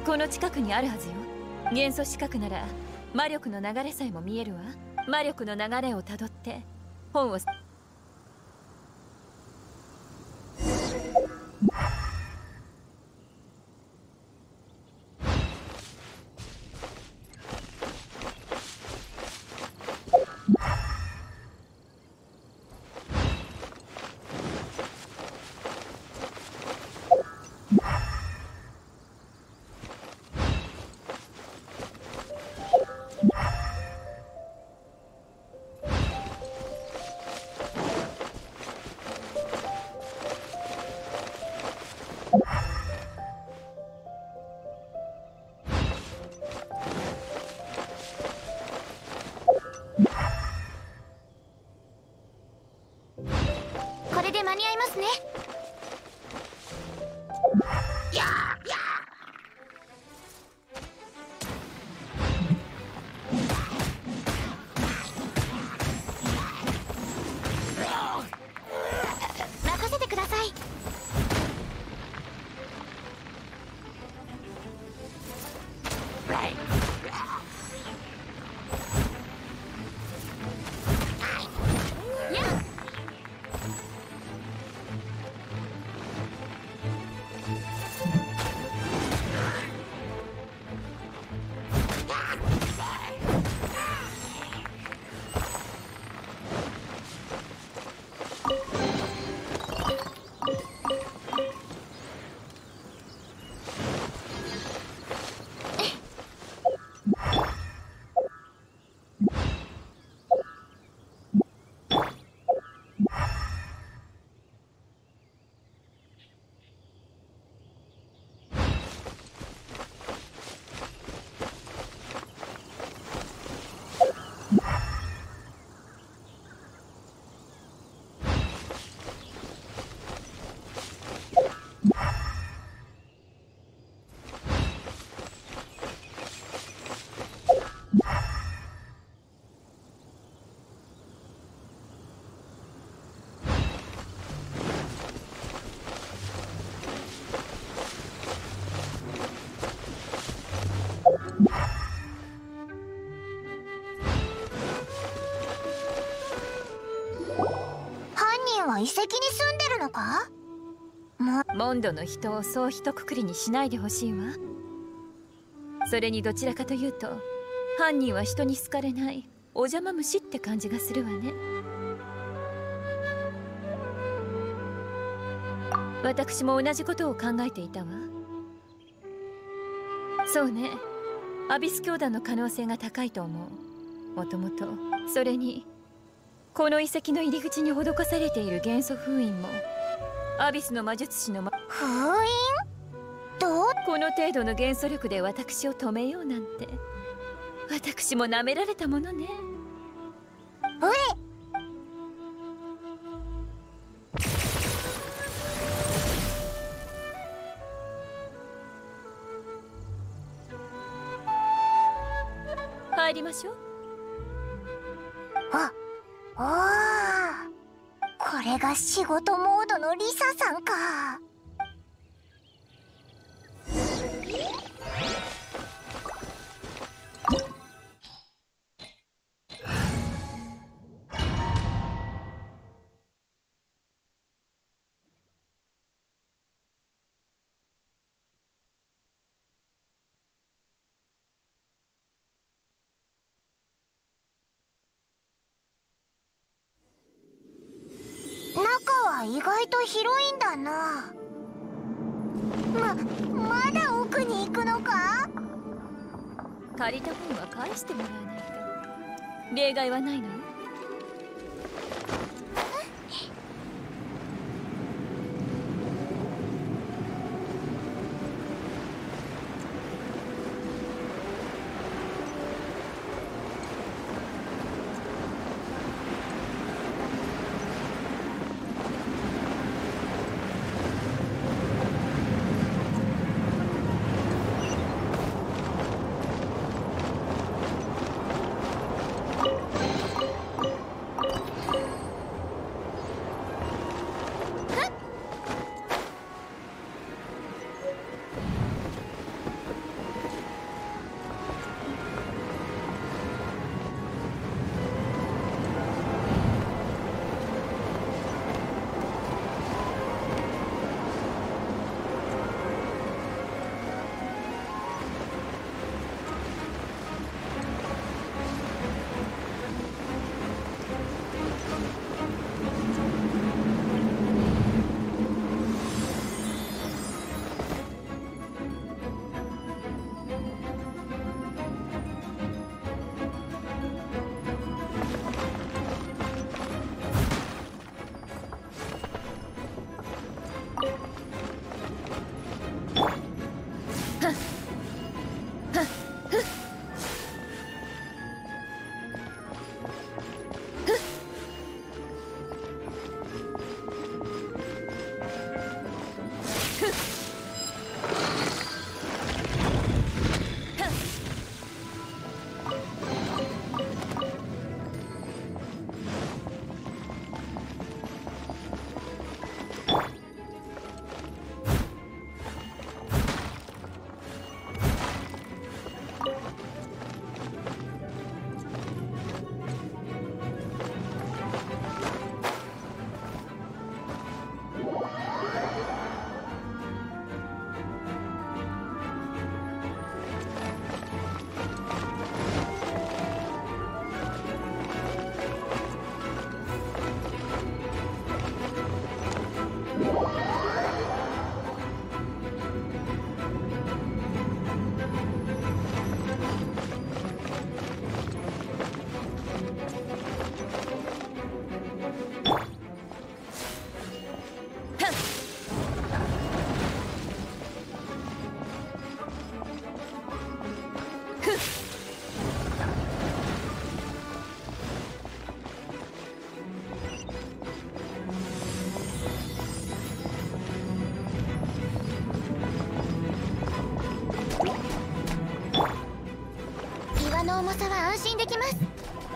この近くにあるはずよ。元素視覚なら魔力の流れさえも見えるわ。魔力の流れをたどって本を。 これで間に合いますね。任せてください。は遺跡に住んでるのか？ モンドの人をそう一括りにしないでほしいわ。それにどちらかというと犯人は人に好かれないお邪魔虫って感じがするわね。私も同じことを考えていたわ。そうね、アビス教団の可能性が高いと思う。もともとそれにこの遺跡の入り口に施されている元素封印もアビスの魔術師の封印？どう？ この程度の元素力で私を止めようなんて、私も舐められたものね。入りましょう。 おー、これが仕事モードのリサさんか。中は意外と広いんだな。まだ奥に行くのか？ 借りた分は返してもらわないと。例外はないのよ。 差は安心できます。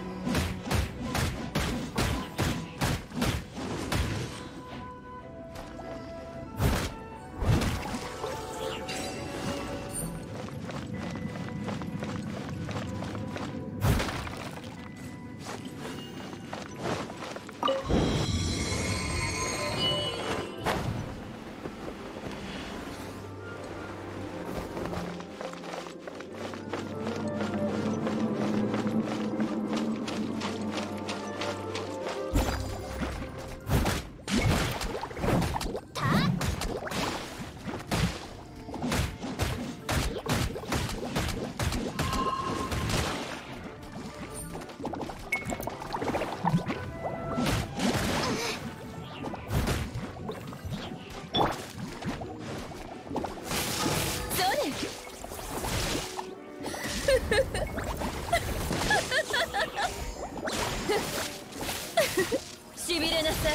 しびれなさい。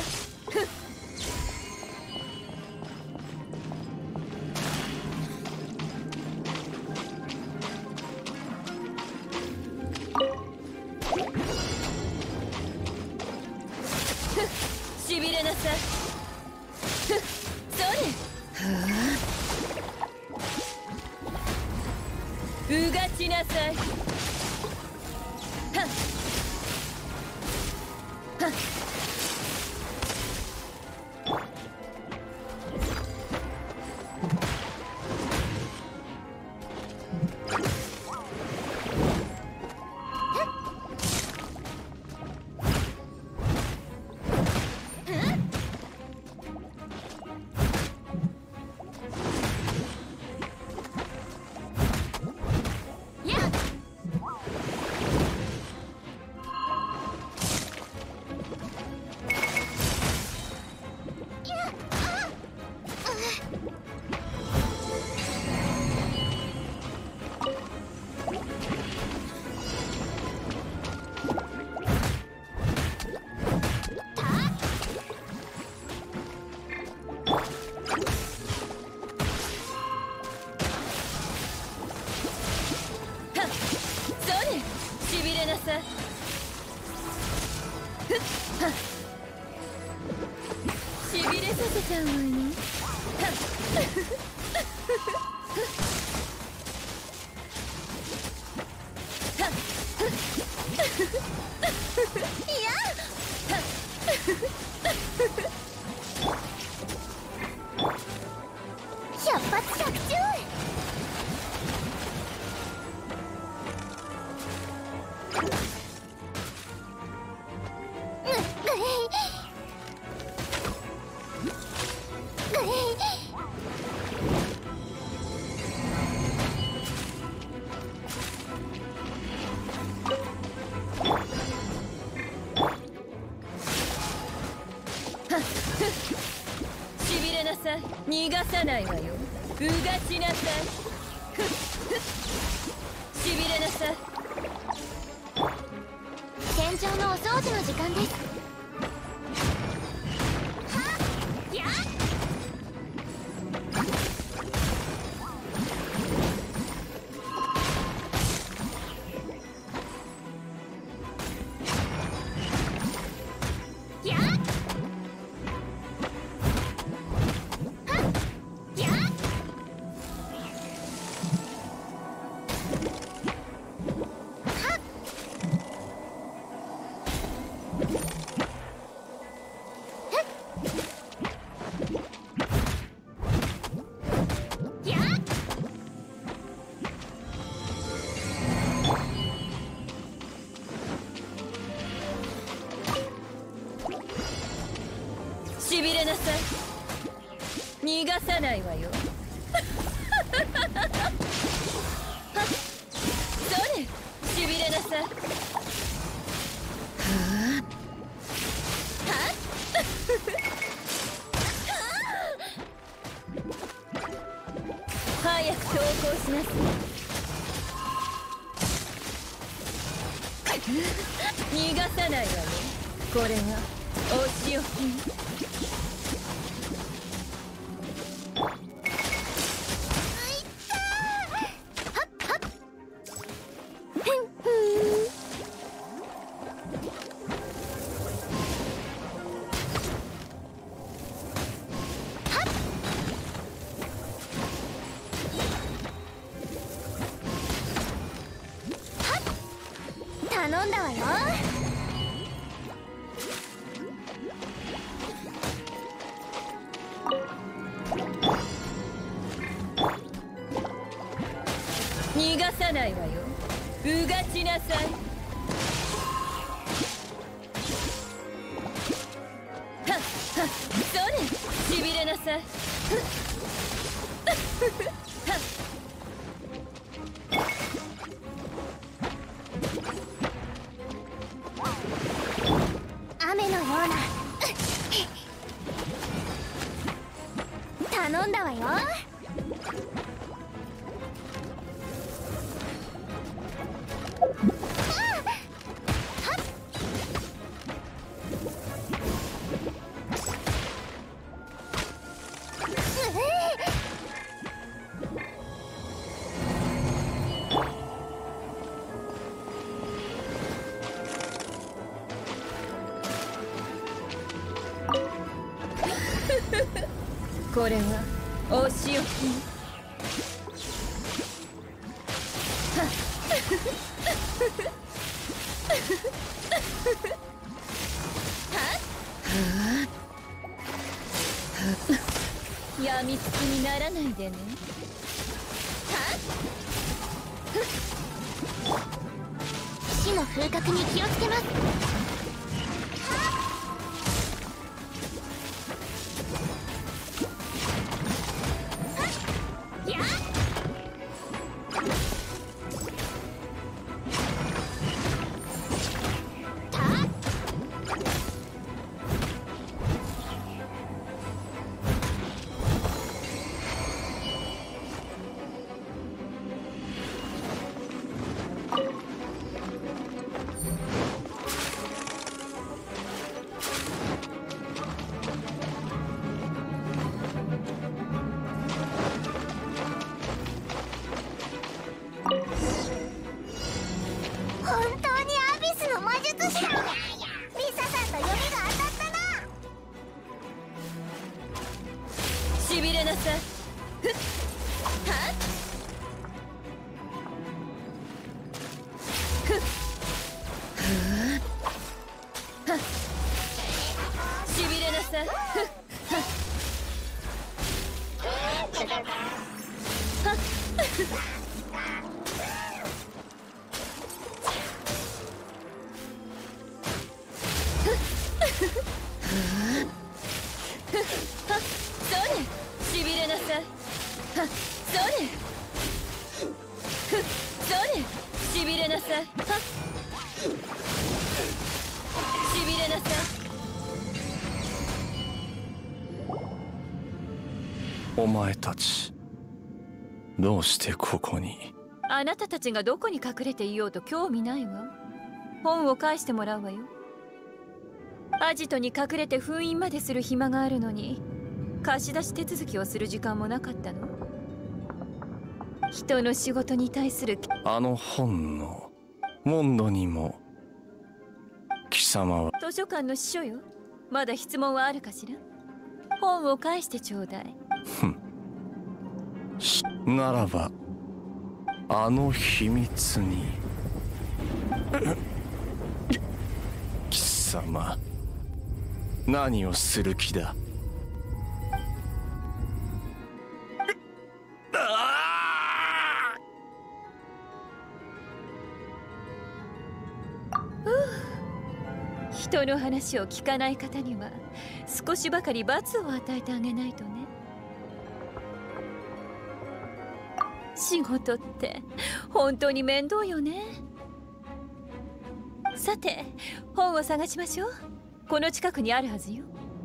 しびれなさい。それ。うがちなさい。はっはっ。しびれさせちゃうわよ。 百発百中。 しびれなさい。逃がさないわよ。うがちなさい。しびれなさい。 戦場のお掃除の時間です。 しびれなさい。逃がさないわよ。それ。しびれなさい。早く投降しなさい。逃がさないわよ。これはお仕置き。 頼んだわよ。 逃がさないわよ。うがちなさい。はっはっ、それ、しびれなさい。 雨のような頼んだわよ。 これはお仕置き。やみつきにならないでね。 死の風格に気をつけます。本当にアビスの魔術師だ。リサさんと読みが当たったな。 しびれなさい。ふっはっふっはっしびれなさい。ふっはっはっそれ、しびれなさい。はっ、それ。ふっ、それ、しびれなさい。はっ、しびれなさい。 お前たちどうしてここに？ あなたたちがどこに隠れていようと興味ないわ。本を返してもらうわよ。アジトに隠れて封印までする暇があるのに、貸し出し手続きをする時間もなかったの？人の仕事に対するあの本のモンドにも貴様は？ 図書館の司書よ。まだ質問はあるかしら？本を返してちょうだい。 ならばあの秘密に貴様何をする気だ？ 人の話を聞かない方には少しばかり罰を与えてあげないとね。仕事って本当に面倒よね。さて、本を探しましょう。この近くにあるはずよ。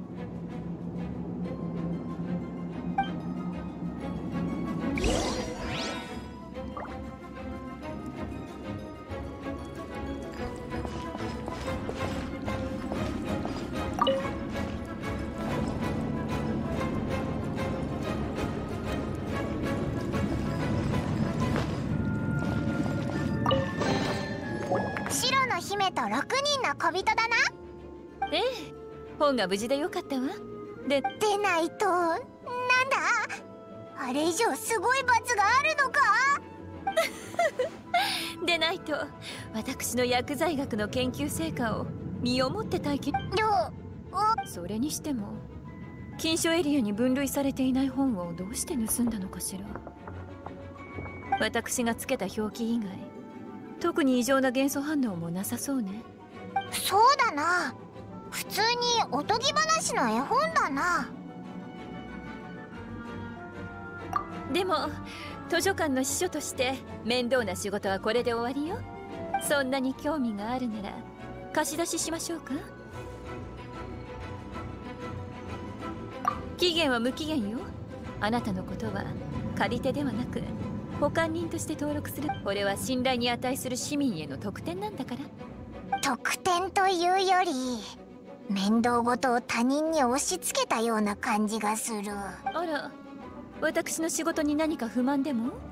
白の姫と6人の小人だな。 ええ、本が無事でよかったわ。でないとなんだ、あれ以上すごい罰があるのか？ でないと私の薬剤学の研究成果を身をもって体験。それにしても禁書エリアに分類されていない本をどうして盗んだのかしら。私がつけた表記以外特に異常な元素反応もなさそうね。 そうだな、普通におとぎ話の絵本だな。 でも図書館の司書として面倒な仕事はこれで終わりよ。そんなに興味があるなら貸し出ししましょうか。期限は無期限よ。あなたのことは借り手ではなく保管人として登録する。これは信頼に値する市民への特典なんだから。 特典というより面倒事を他人に押し付けたような感じがする。 あら、私の仕事に何か不満でも？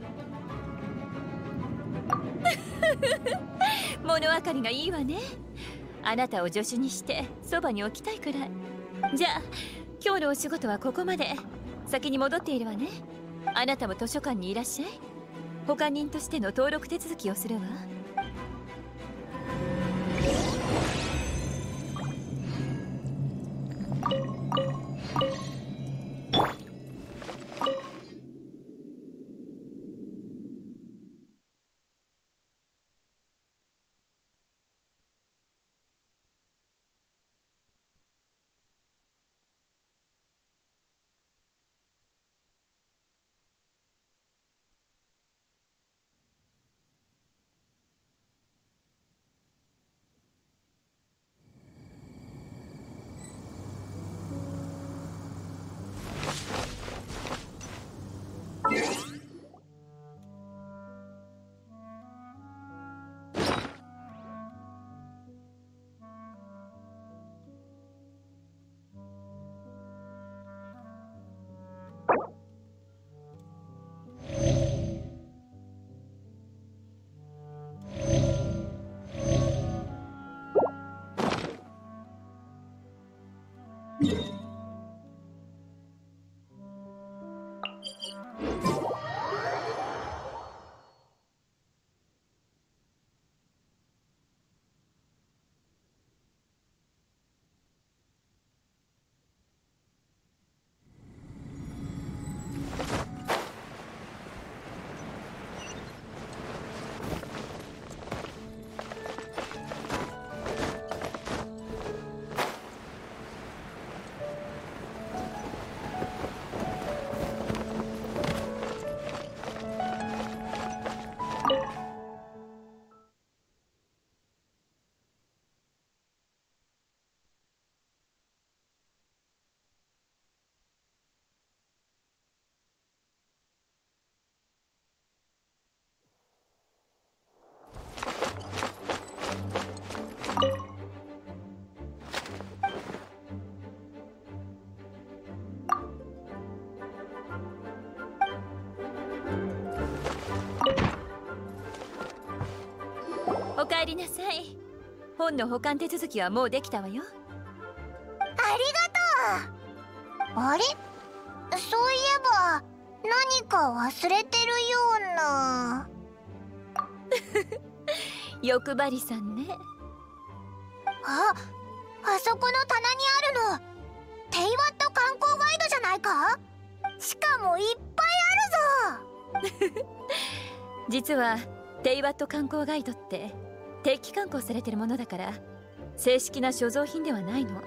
物分かりがいいわね。あなたを助手にしてそばに置きたいくらい。じゃあ今日のお仕事はここまで。先に戻っているわね。あなたも図書館にいらっしゃい。保管人としての登録手続きをするわ。おかえりなさい。本の保管手続きはもうできたわよ。 ありがとう。あれ、そういえば何か忘れてるような。 欲張りさんね。 あそこの棚にあるのテイワット観光ガイドじゃないか。しかもいっぱいあるぞ。 実はテイワット観光ガイドって定期刊行されてるものだから正式な所蔵品ではないの。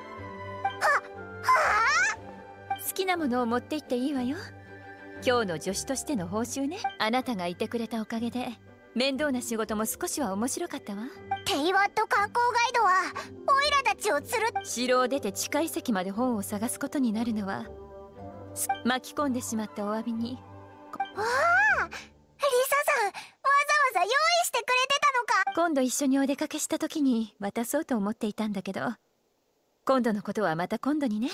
好きなものを持って行っていいわよ。今日の助手としての報酬ね。あなたがいてくれたおかげで面倒な仕事も少しは面白かったわ。 テイワット観光ガイドはオイラたちを釣る。 城を出て地下遺跡まで本を探すことになるのは巻き込んでしまったお詫びに。 わあ、リサさんわざわざ用意してくれてたのか。 今度一緒にお出かけした時に渡そうと思っていたんだけど、今度のことはまた今度にね。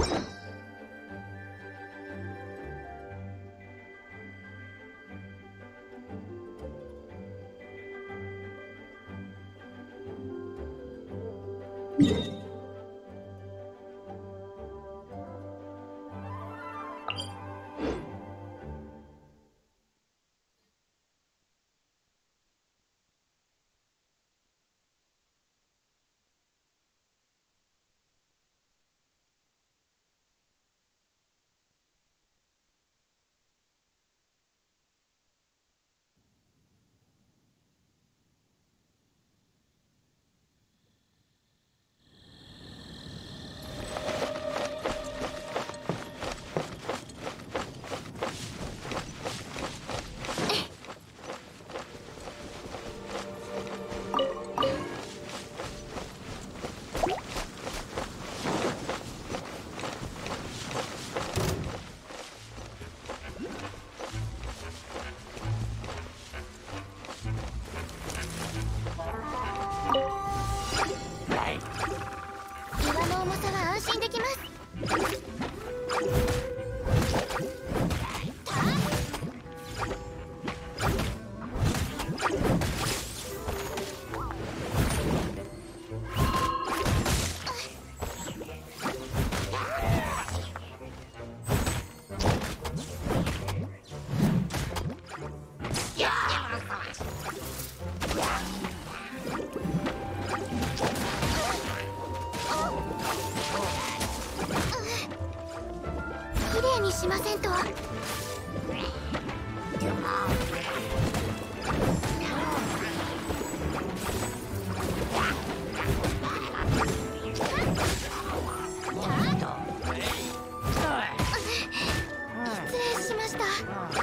岩の重さは安心できます。きれいにしませんと。失礼しました。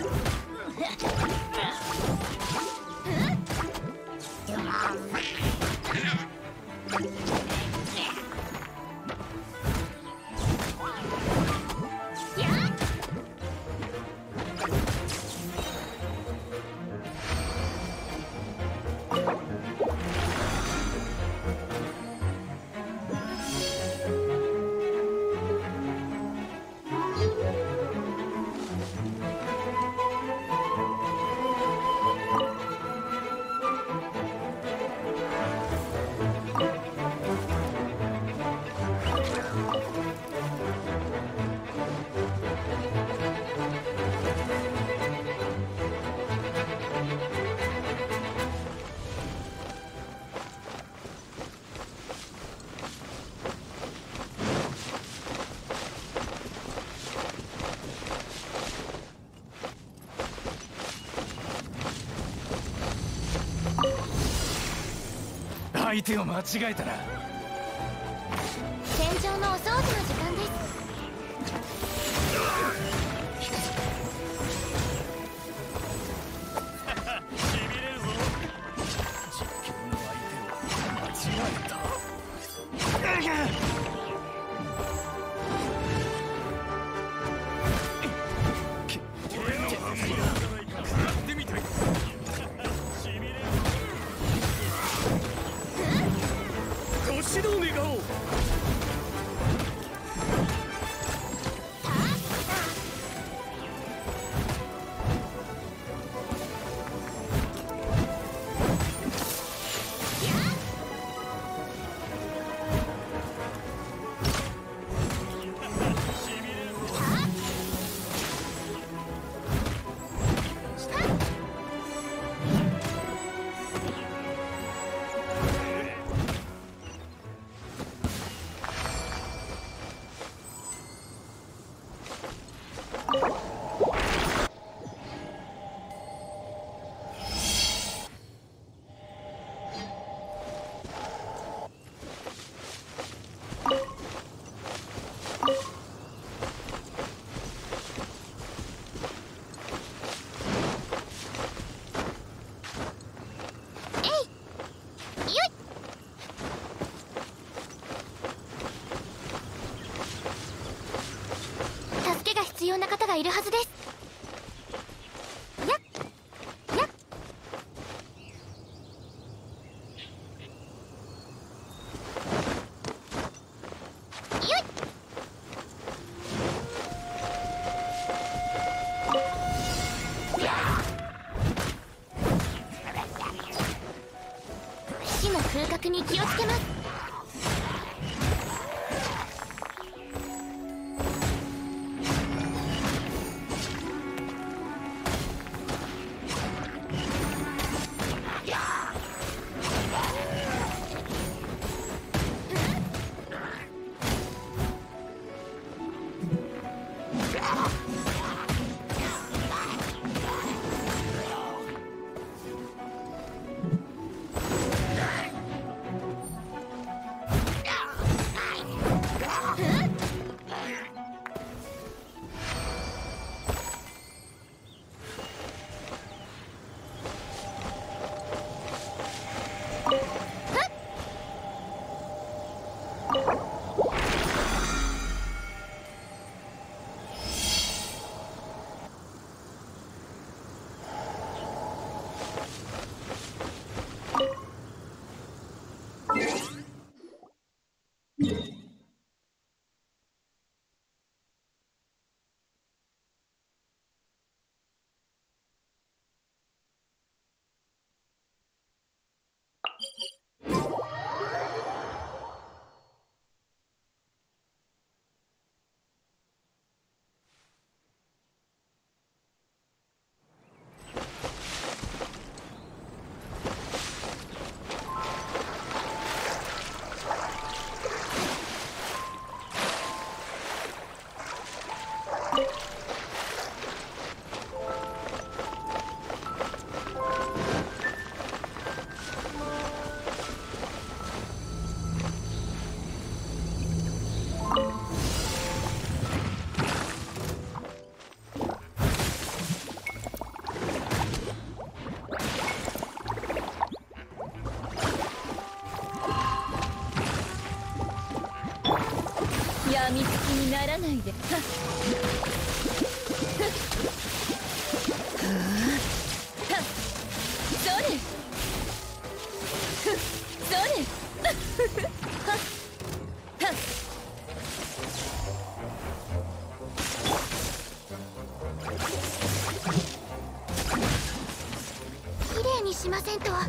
相手を間違えたな。 戦場のお掃除の時間です。 しびれるぞ。実況の相手を間違えた。指導願おう。必要な方がいるはずです。やっやっ。よい。 をつけます。 やみつきにならないで。それそれきれいにしませんと。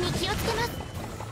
に気をつけます。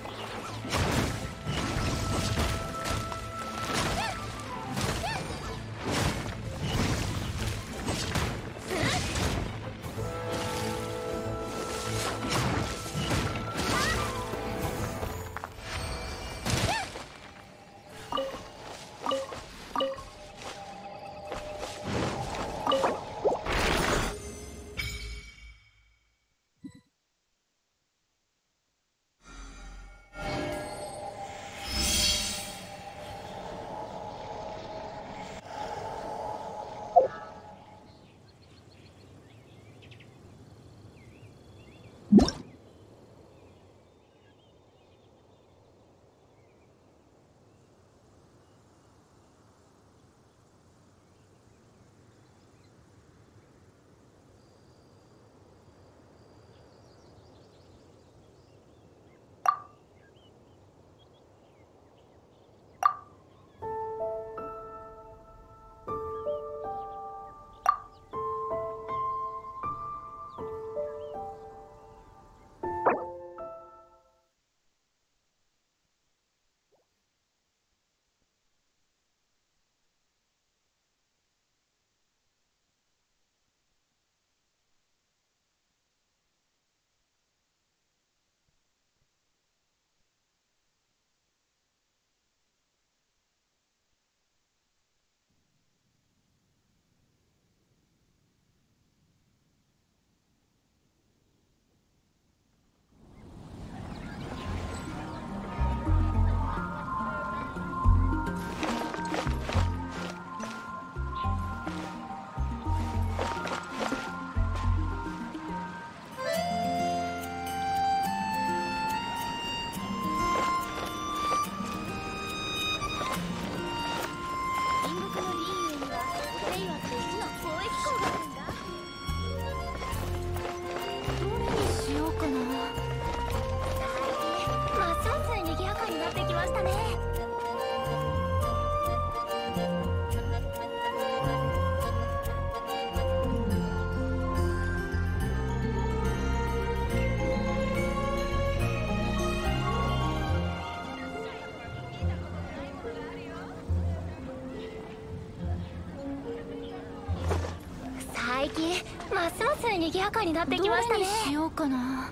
最近ますます賑やかになってきましたね。どれにしようかな。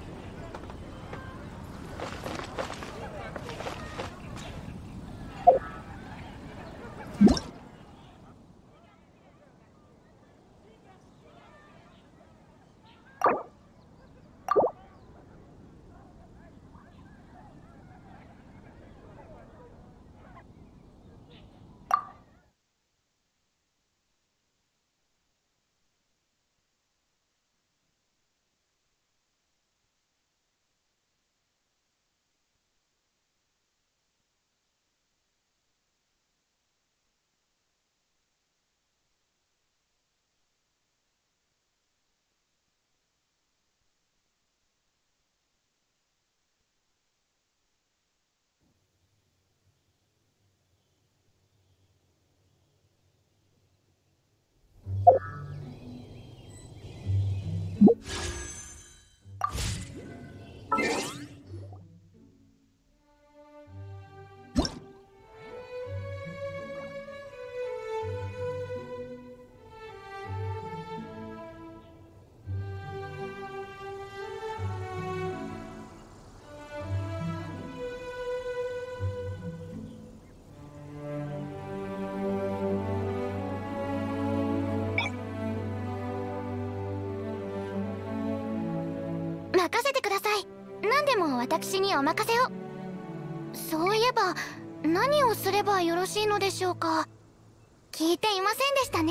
任せてください。何でも私にお任せを。そういえば何をすればよろしいのでしょうか。聞いていませんでしたね。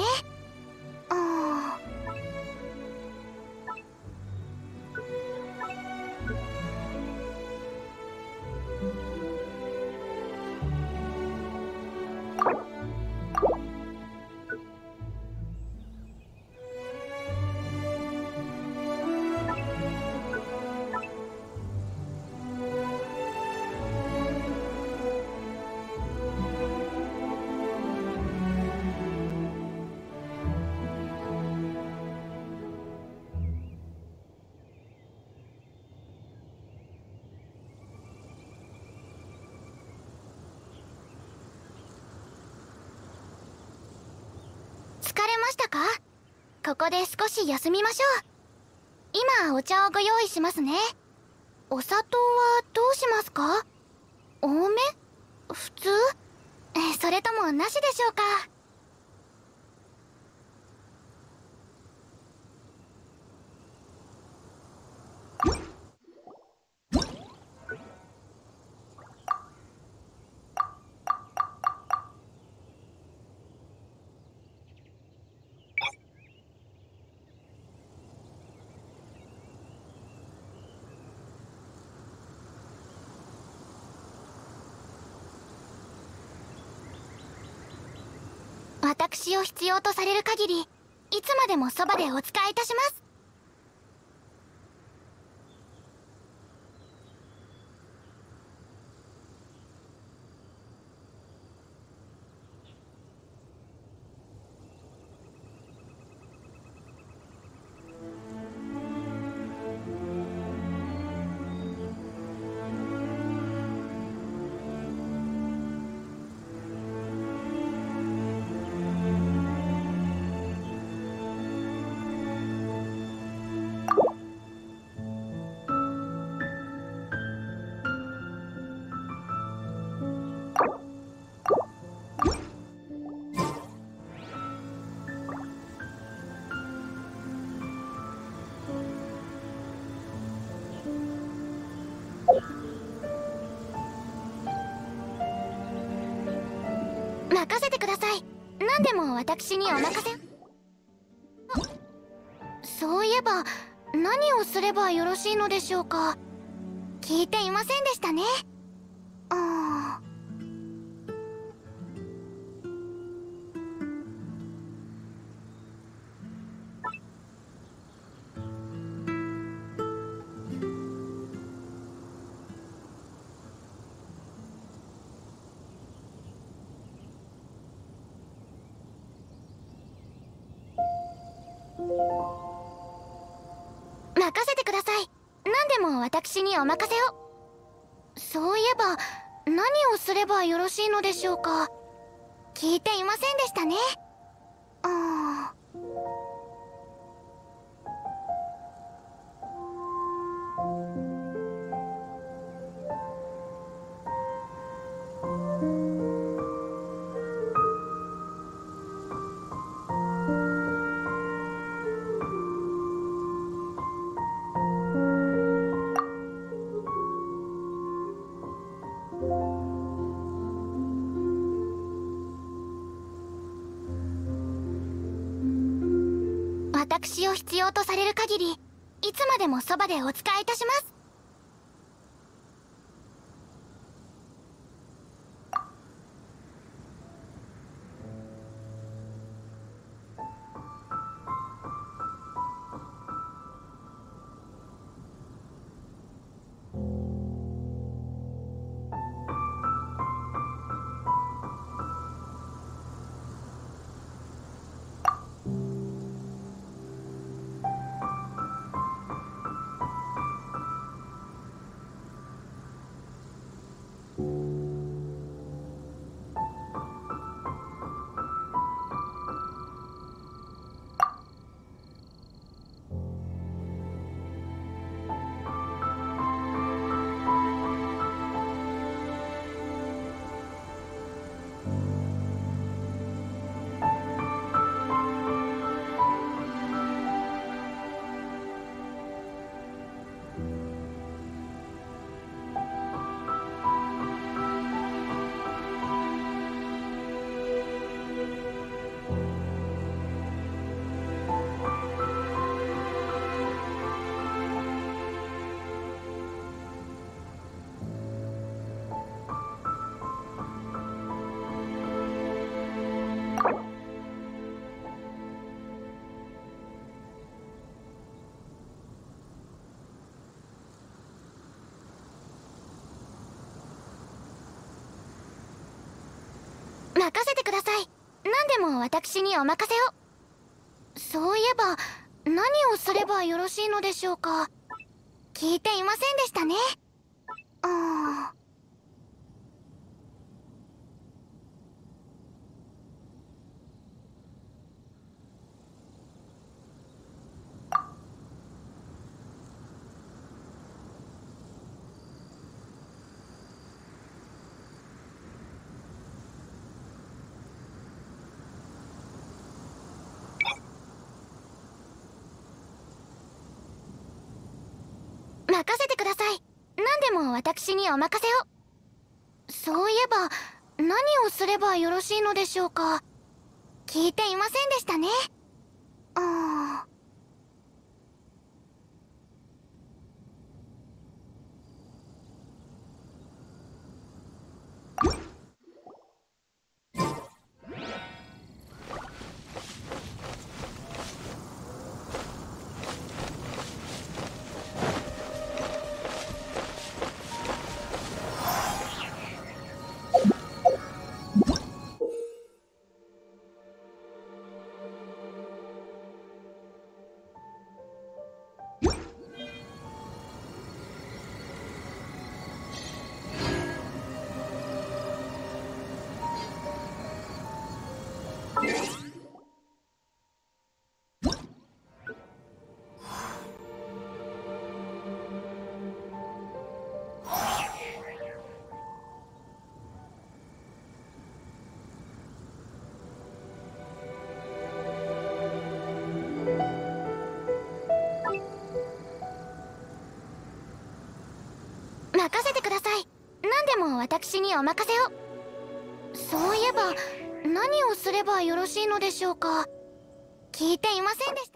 疲れましたか？ここで少し休みましょう。今お茶をご用意しますね。お砂糖はどうしますか？多め？普通？それともなしでしょうか？私を必要とされる限り、いつまでもそばでお仕えいたします。任せてください。何でも私にお任せ。そういえば何をすればよろしいのでしょうか。聞いていませんでしたね。任せてください。何でも私にお任せを。そういえば何をすればよろしいのでしょうか。聞いていませんでしたね。私を必要とされる限り、いつまでもそばでお仕えいたします。任せてください。何でも私にお任せを。そういえば何をすればよろしいのでしょうか。聞いていませんでしたね。 任せてください。何でも私にお任せを。そういえば何をすればよろしいのでしょうか。聞いていませんでしたね。ああ。任せてください。何でも私にお任せを。そういえば何をすればよろしいのでしょうか。聞いていませんでした。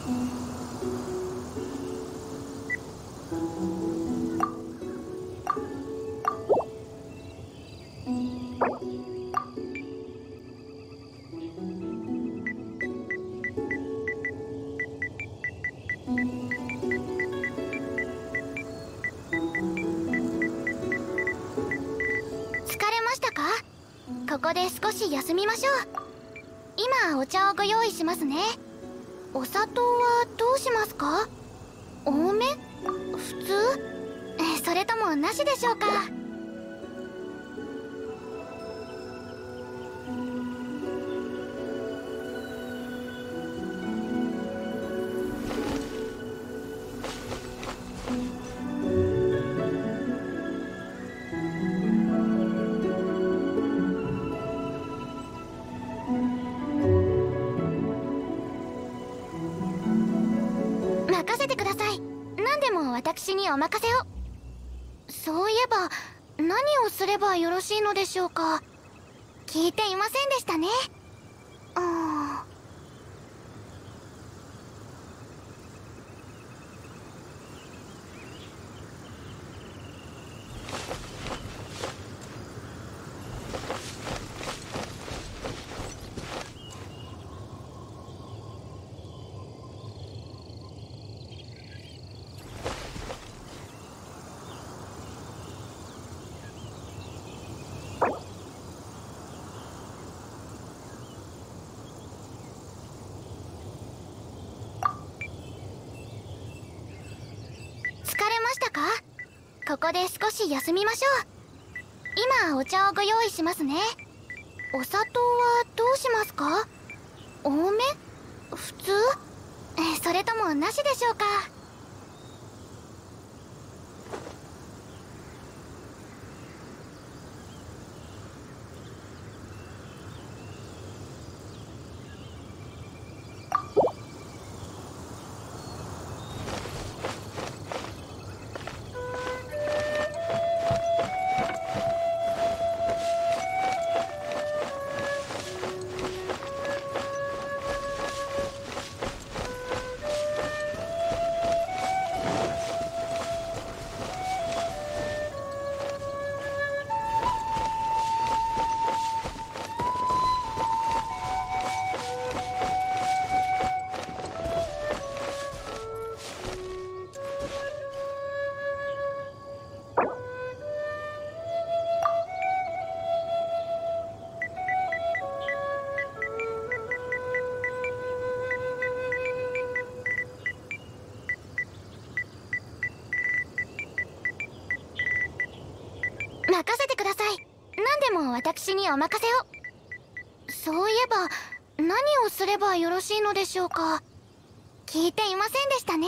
ここで少し休みましょう。今お茶をご用意しますね。お砂糖はどうしますか？多め？普通？それともなしでしょうか？任せてください。何でも私にお任せを。そういえば何をすればよろしいのでしょうか。聞いていませんでしたね。疲れましたか？ここで少し休みましょう。今お茶をご用意しますね。お砂糖はどうしますか？多め？普通？それともなしでしょうか？任せてください。何でも私にお任せを。そういえば何をすればよろしいのでしょうか。聞いていませんでしたね。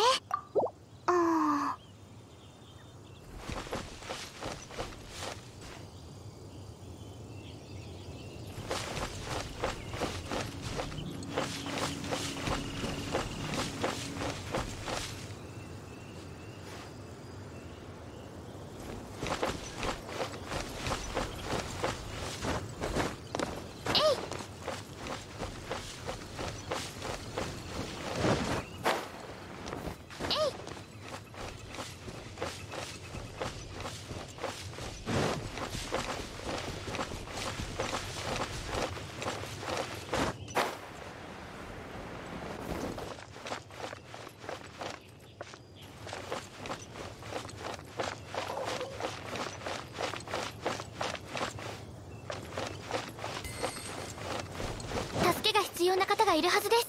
助けが必要な方がいるはずです。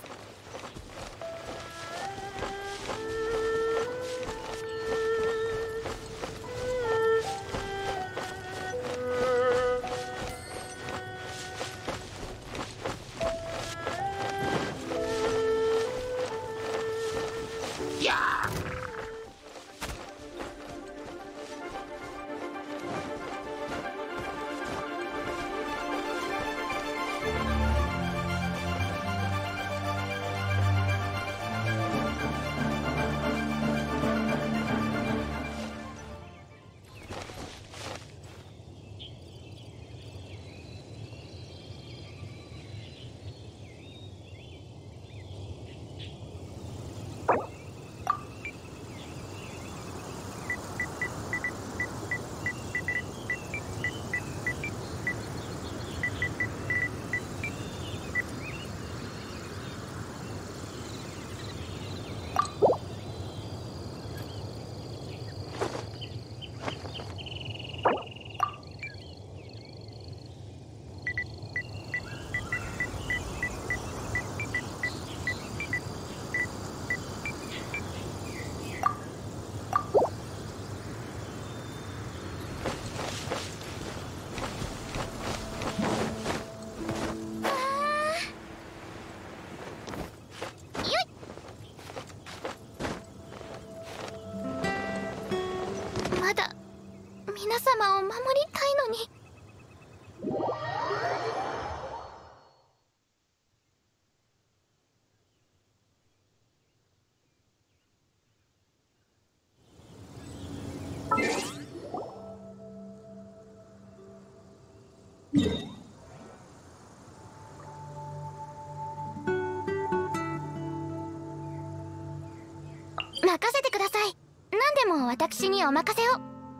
任せてください。何でも私にお任せを。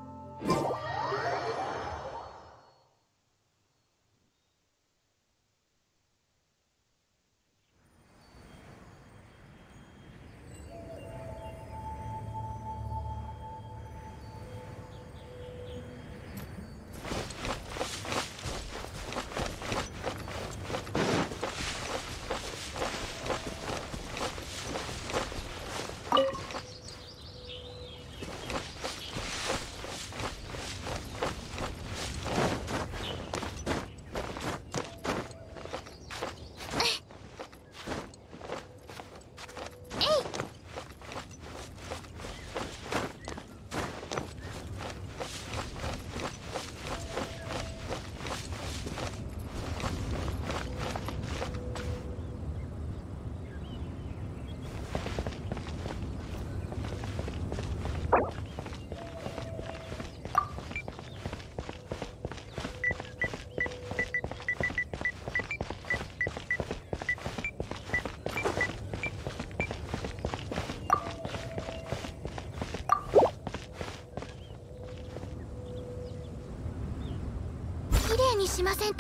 綺麗にしませんと。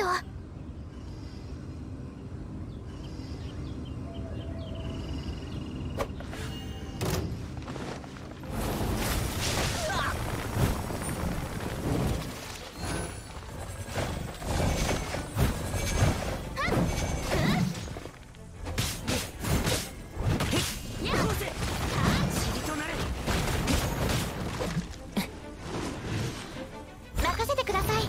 任せてください。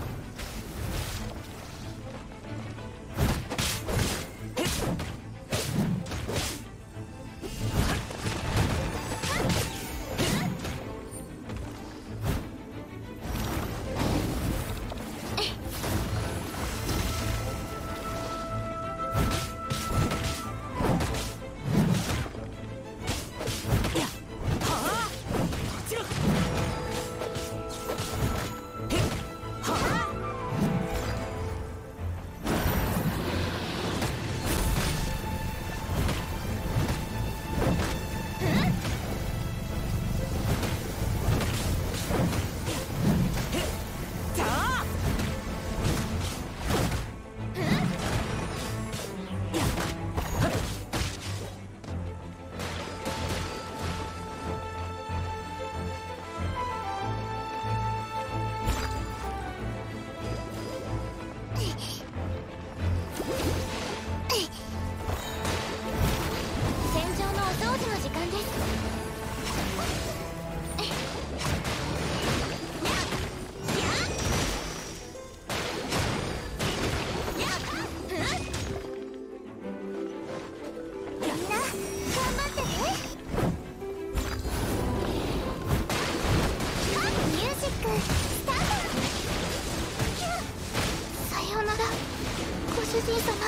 主人様。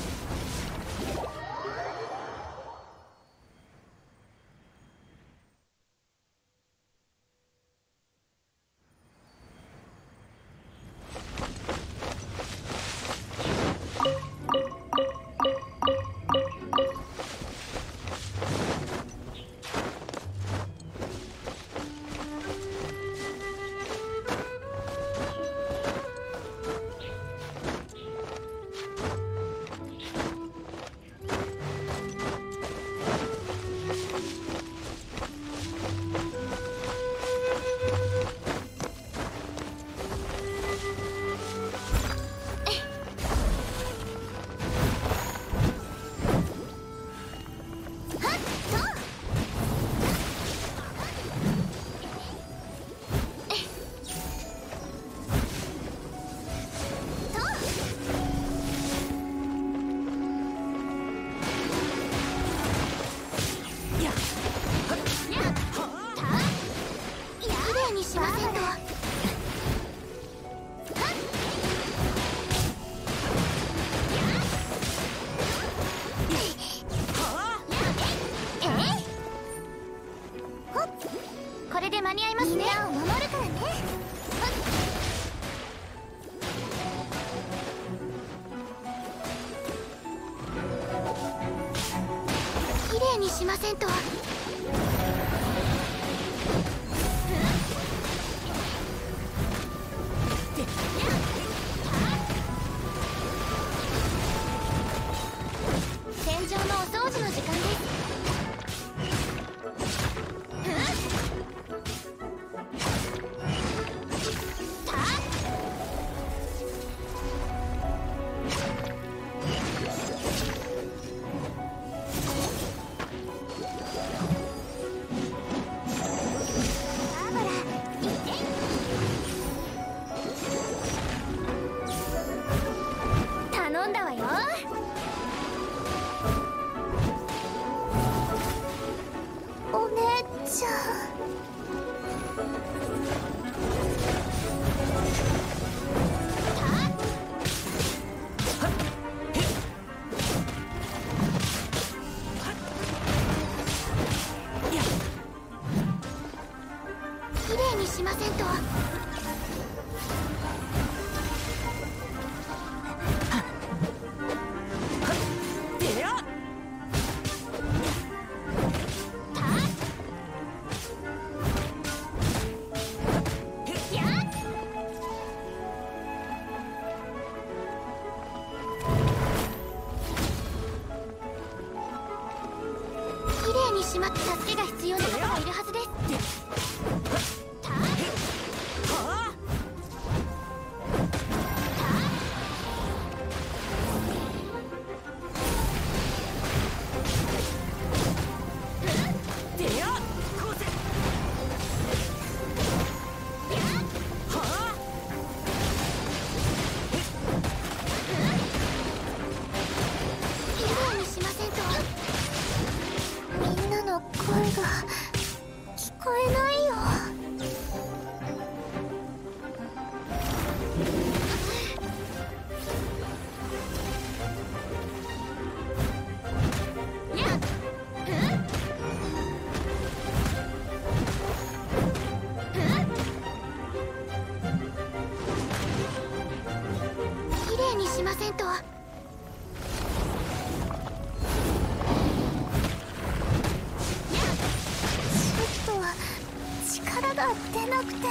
これで間に合いますね。みんなを守るからね。綺麗にしませんと。 の時間です。頼んだわよ。お姉ちゃん。きれいにしませんと。きれいにしまって助けが必要な方がいるはずです。きれいにしませんと。みんなの声が聞こえないよ。きれいにしませんと。ちょっと力が出なくて。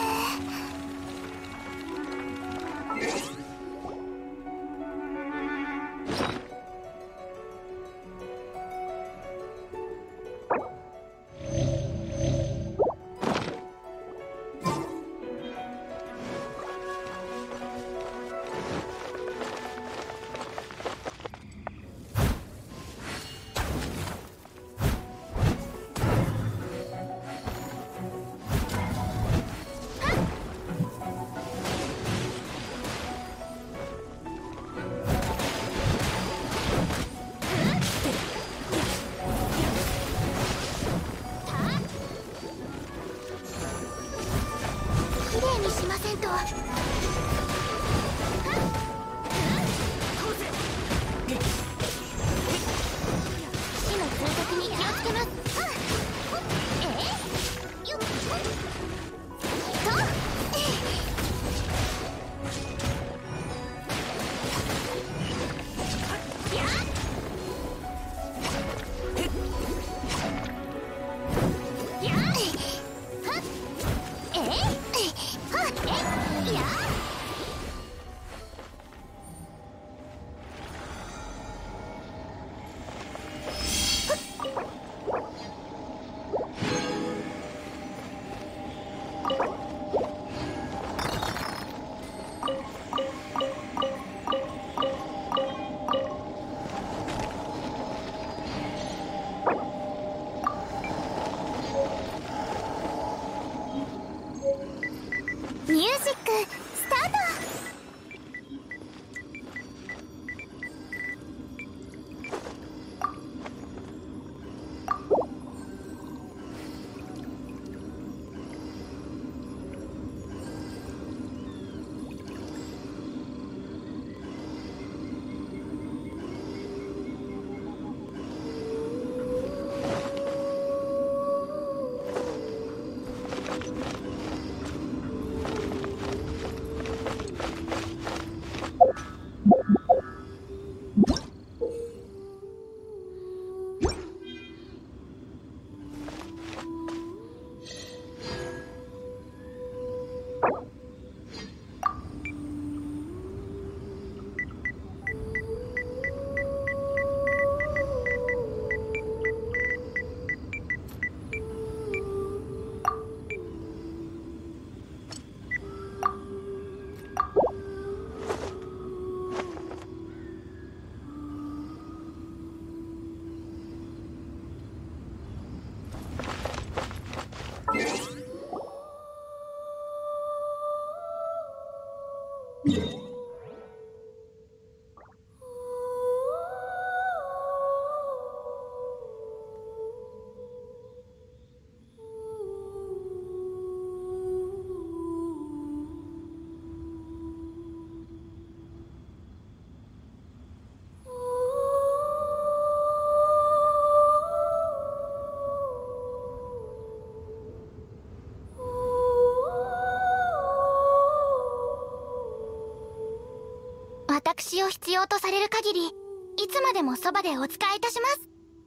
を必要とされる限り、いつまでもそばでお仕えいたします。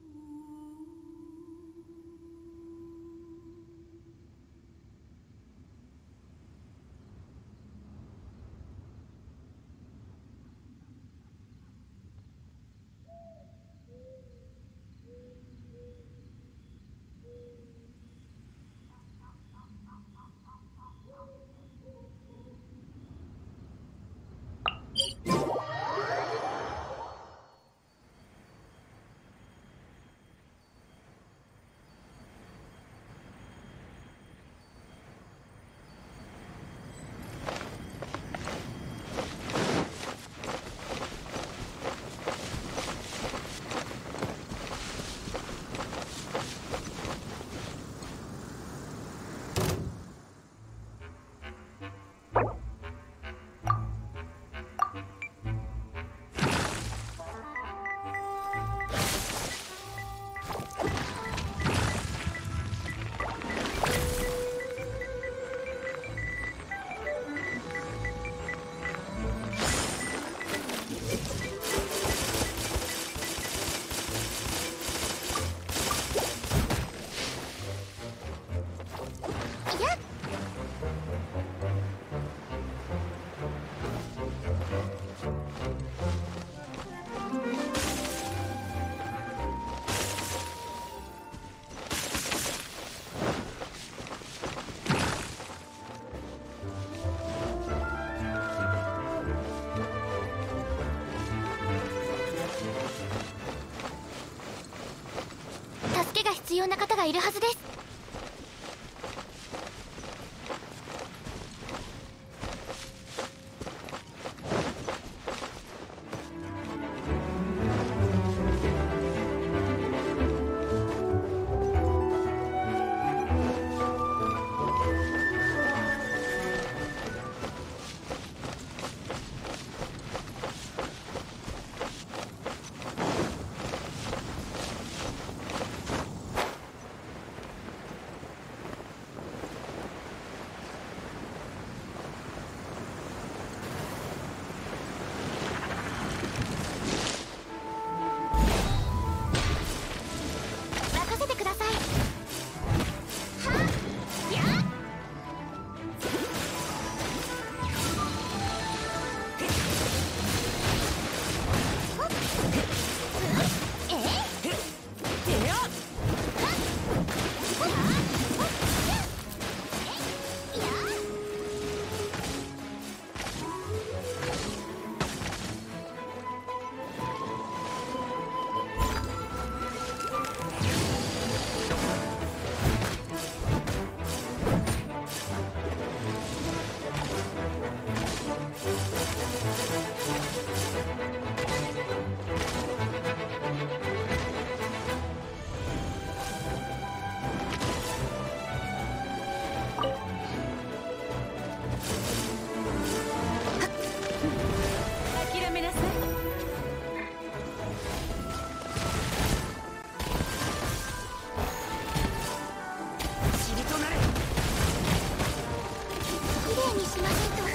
助けが必要な方がいるはずです。任せてください。はっやっ諦めなさい。 塵となれ。 きれいにしませんと。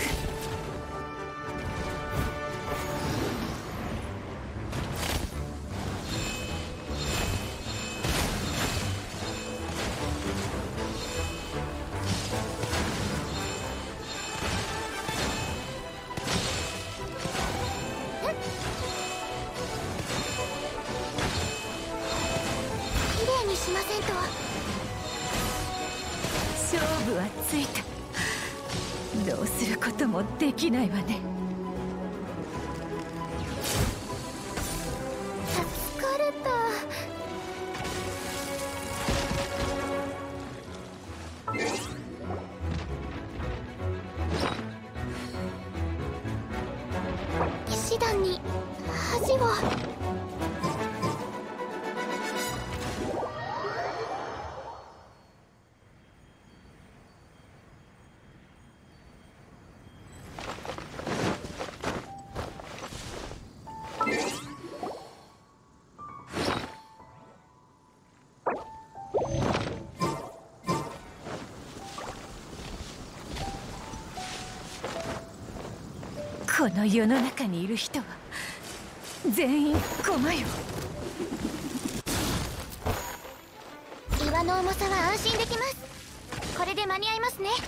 きれいにしませんと。 勝負はついた。どうすることもできないわね。 疲れた。騎士団に恥を。 この世の中にいる人は全員駒よ。 岩の重さは安心できます。これで間に合いますね。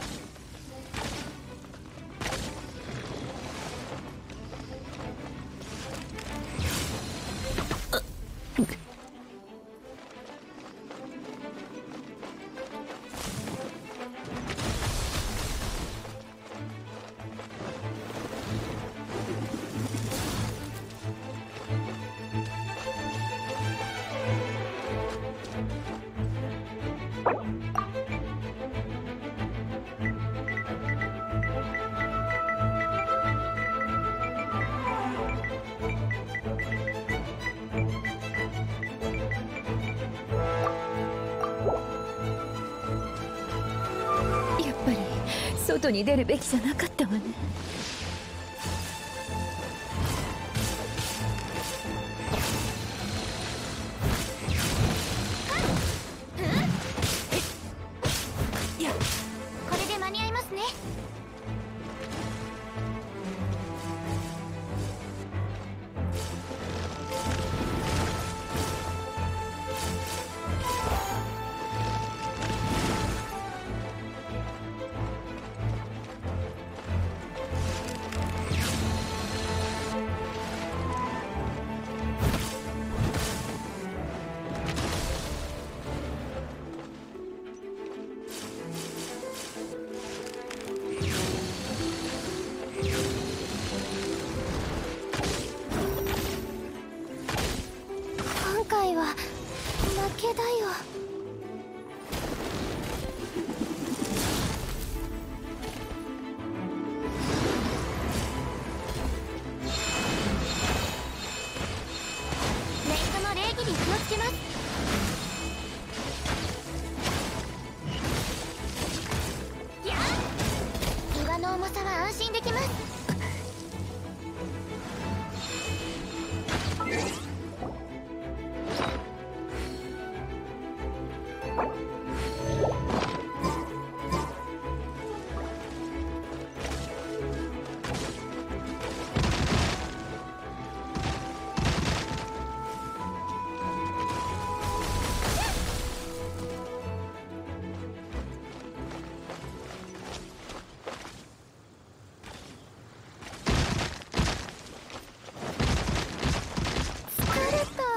やっぱり外に出るべきじゃなかったわね。 これで間に合いますね。今回は負けだよ。ネットの礼儀に気をつけます。やっ、岩の重さは安心できます。疲れた。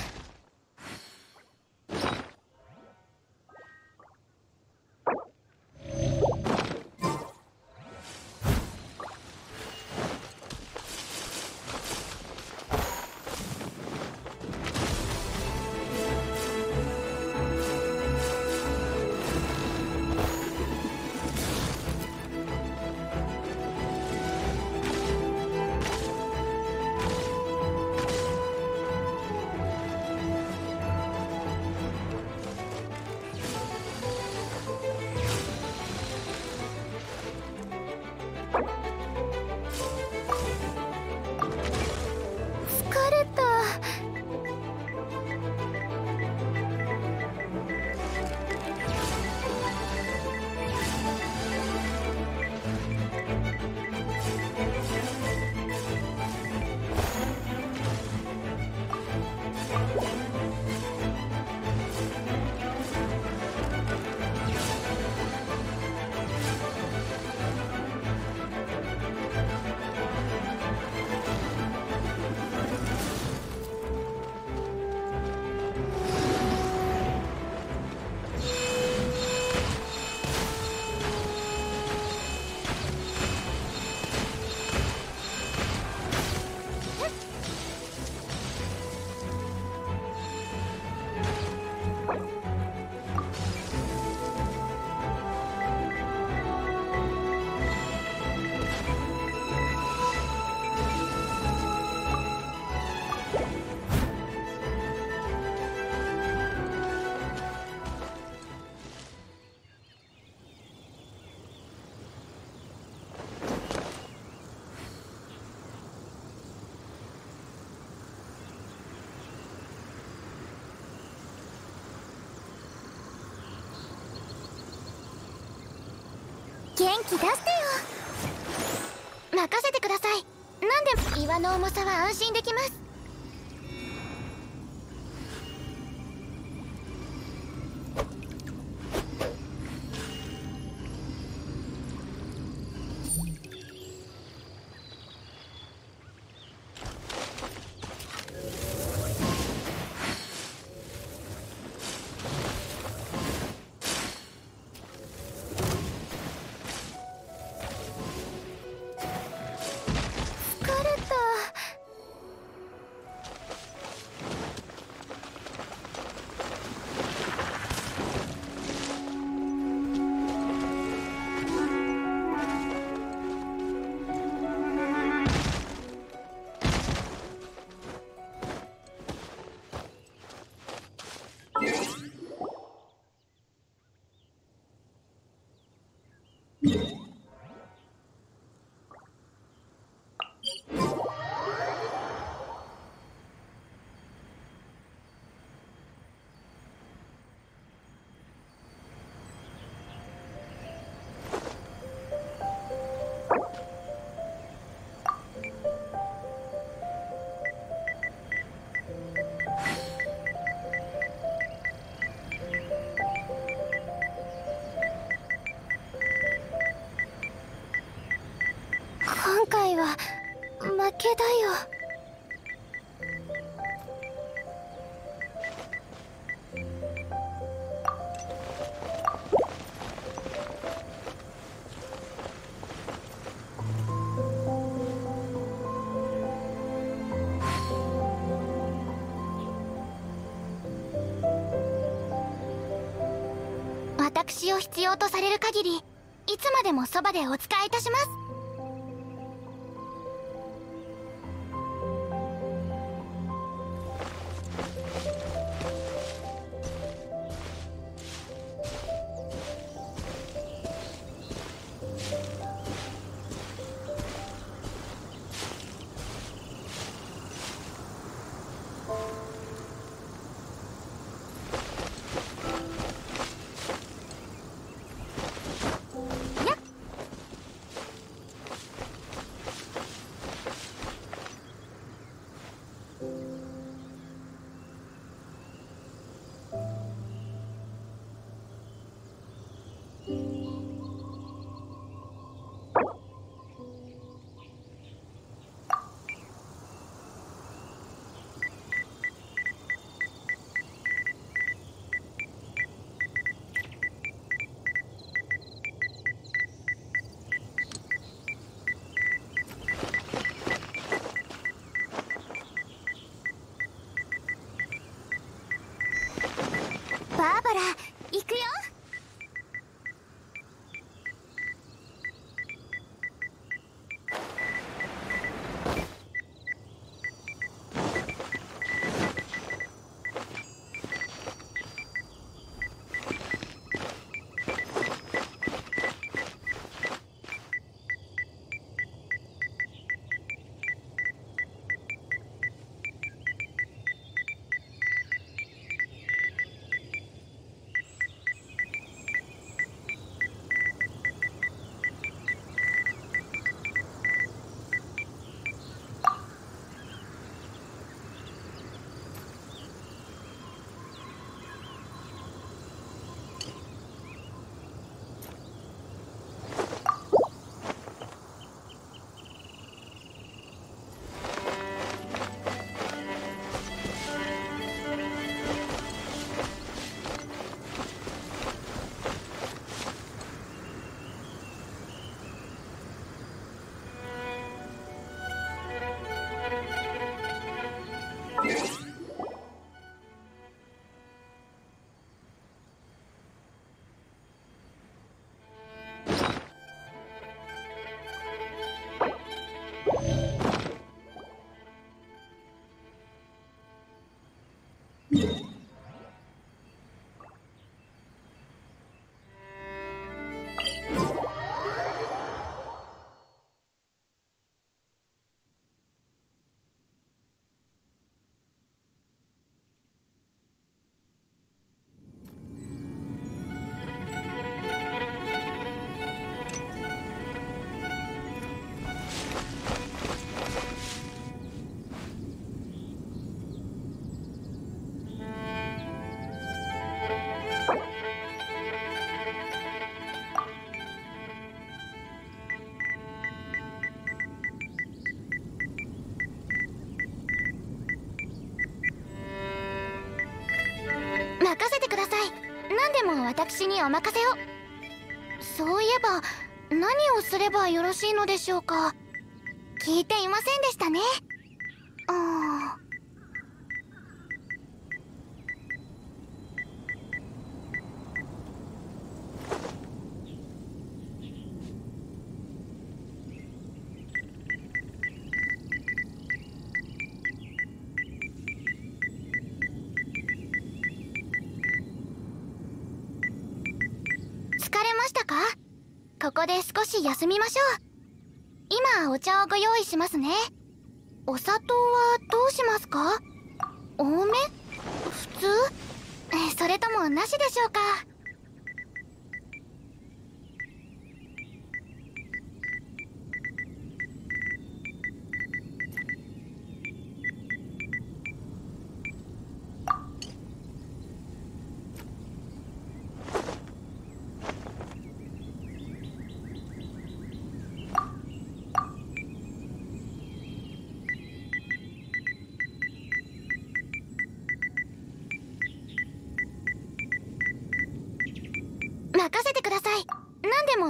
疲れた。元気出してよ。任せてください。なんで岩の重さは安心できます。 だよ。私を必要とされる限り、いつまでもそばでお仕えいたします。バーバラ、行くよ。任せてください。何でも私にお任せを。そういえば何をすればよろしいのでしょうか。聞いていませんでしたね。疲れましたか？ここで少し休みましょう。今お茶をご用意しますね。お砂糖はどうしますか？多め？普通？それともなしでしょうか？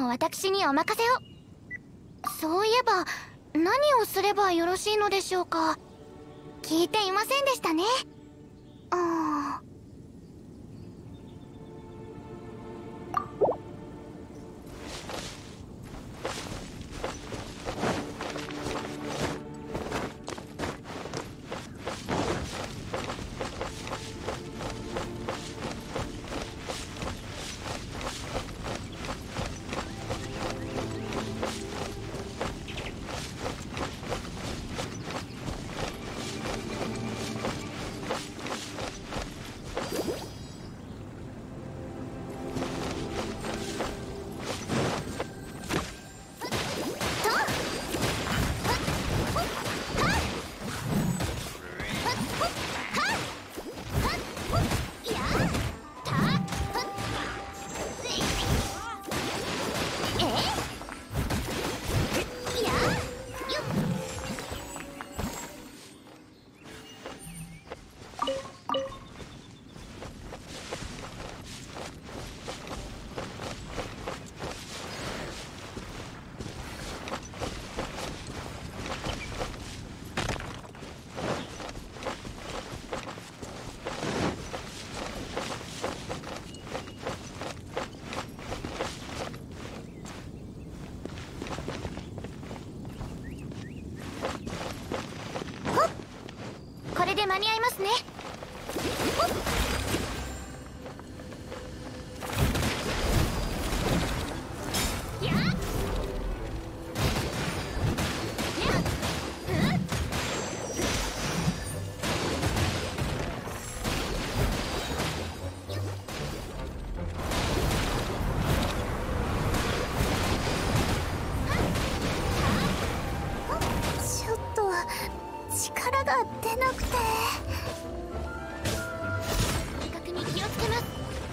も私にお任せを。そういえば何をすればよろしいのでしょうか。聞いていませんでしたね。ああ。これで間に合いますね。ちょっと力が出なくて。威嚇に気をつけます。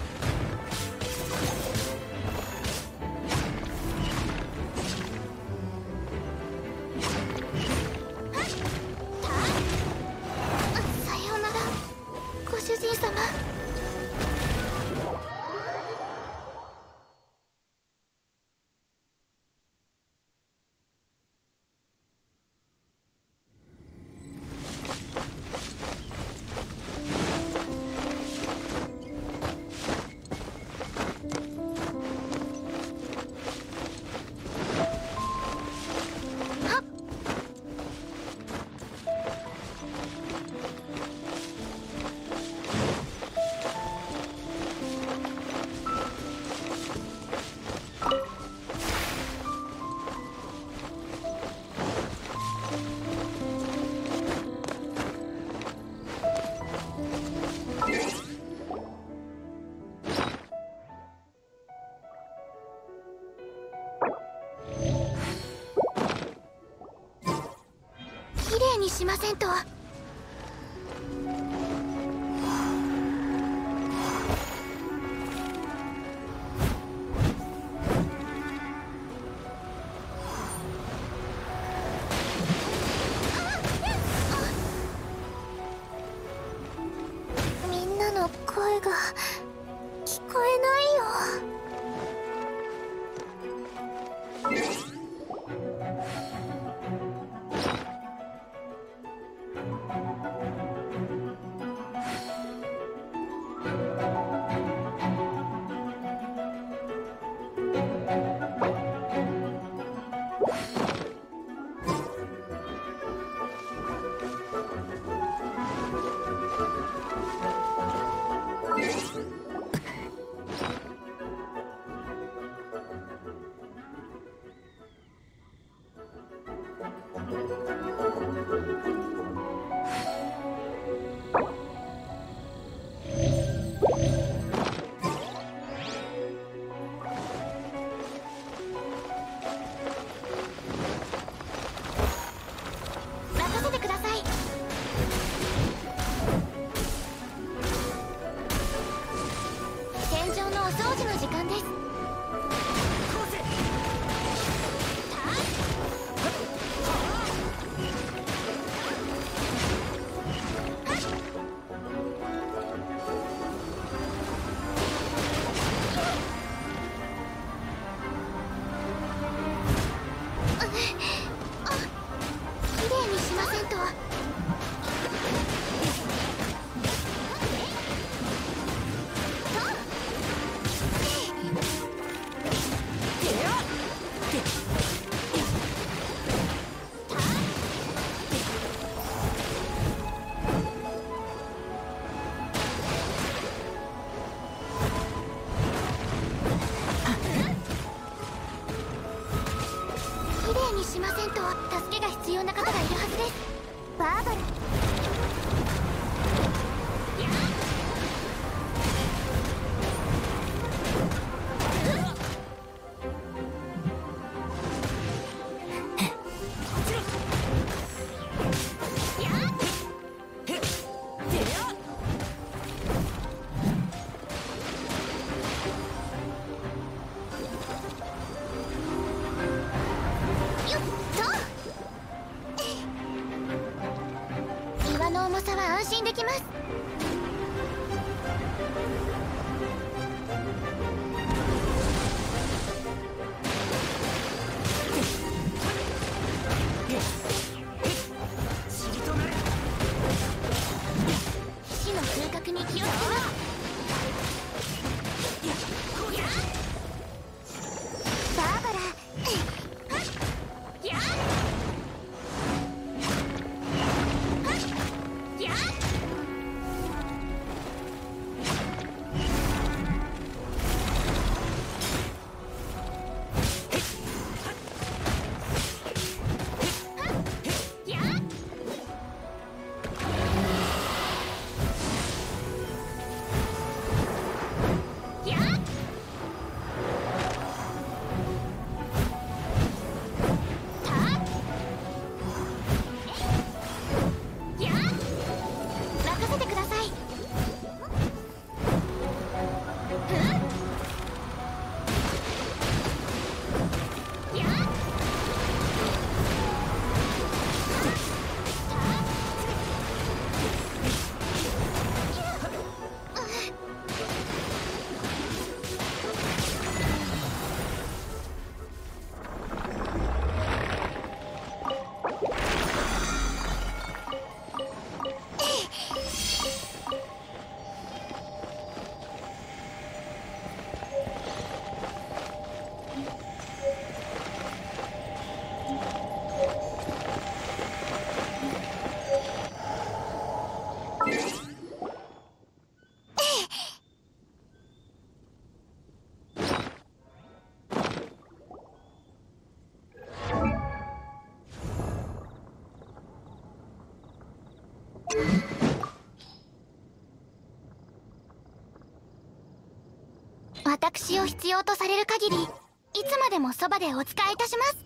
さようならご主人様。きれいにしませんと。みんなの声が聞こえないよ。任せてください。戦場のお掃除の時間です。 な方がいるはずです。バーバラ。岩の重さは安心できます。死の風格に気をつけます。バーバラ。任せてください。私を必要とされる限り、いつまでもそばでお仕えいたします。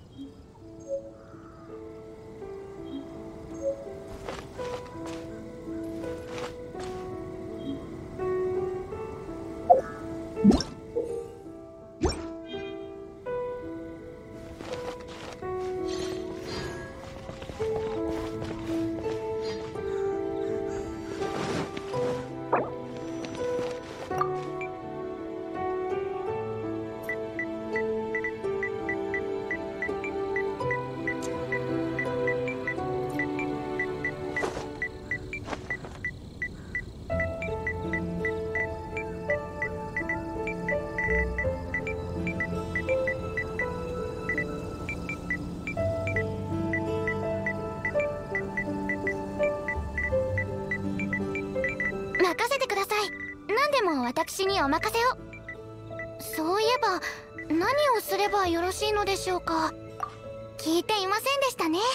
任せてください。何でも私にお任せを。そういえば何をすればよろしいのでしょうか。聞いていませんでしたね。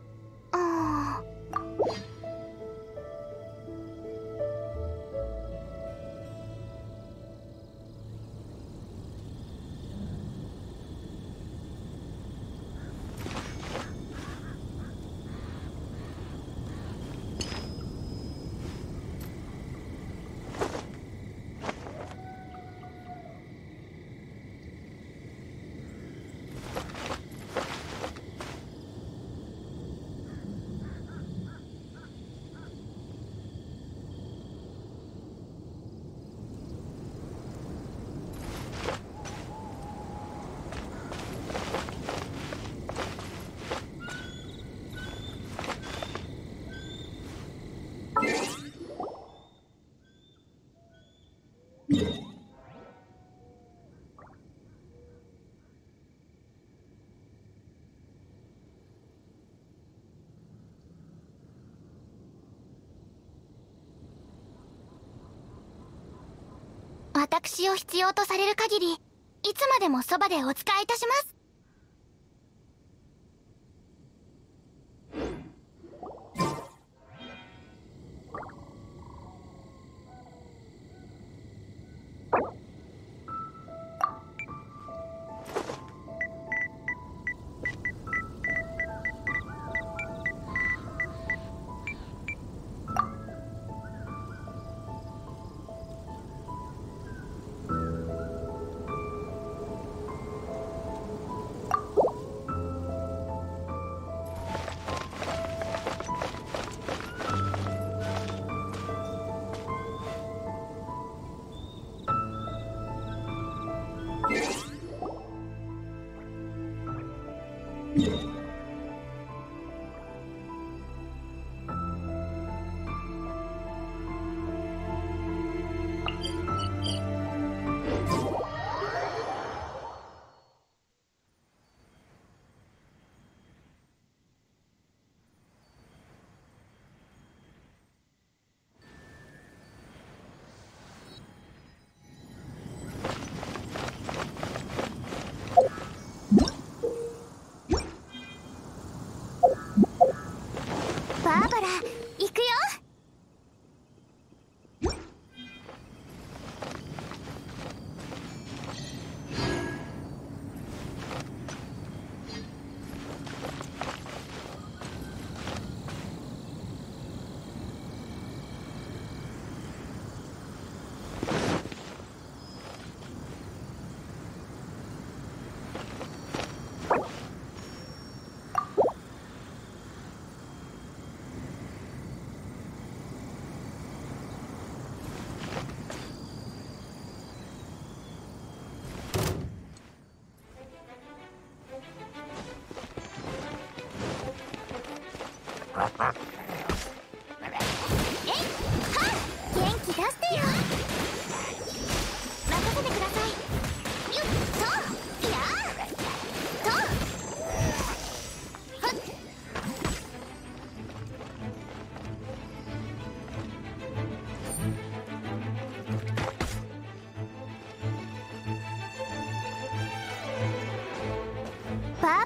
私を必要とされる限り、いつまでもそばでお仕えいたします。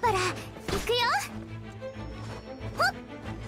バラ行くよ。ほっ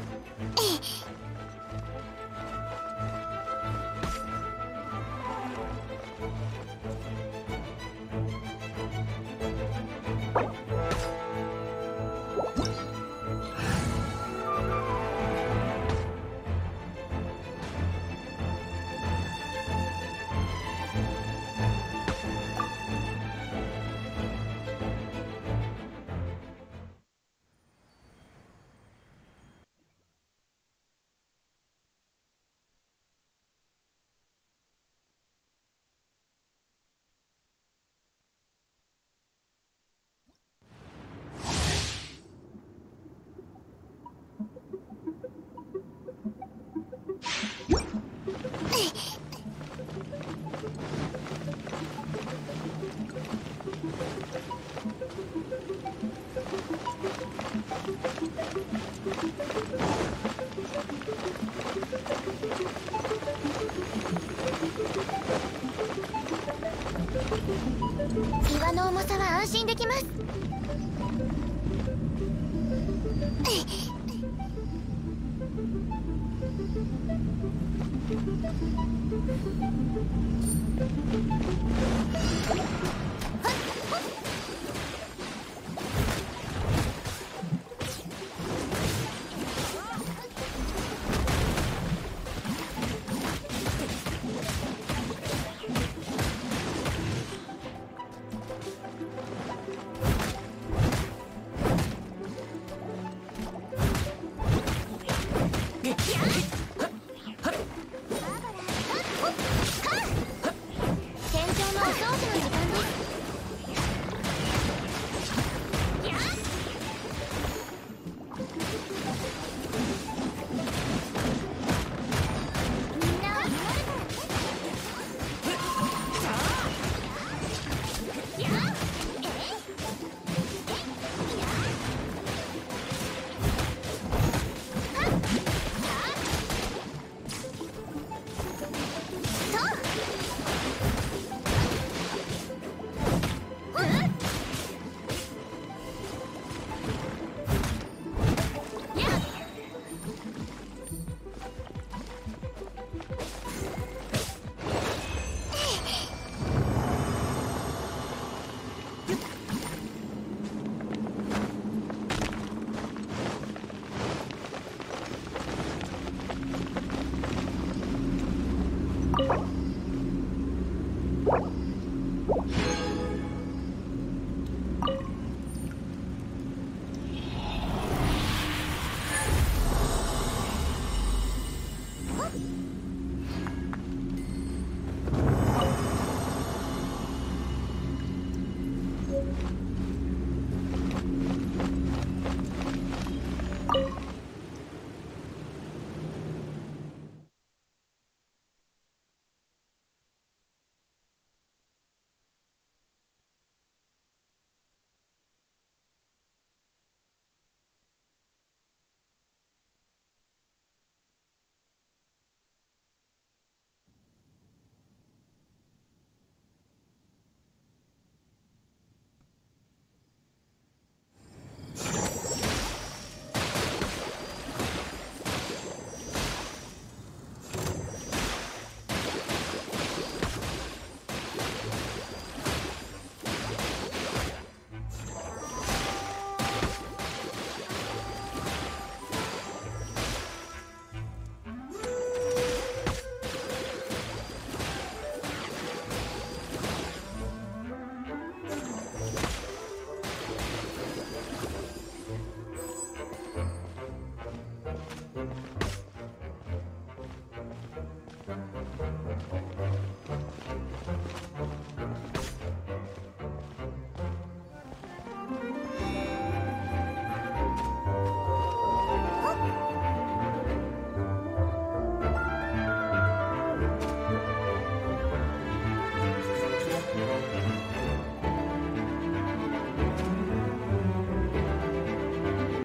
岩の重さは安心できます。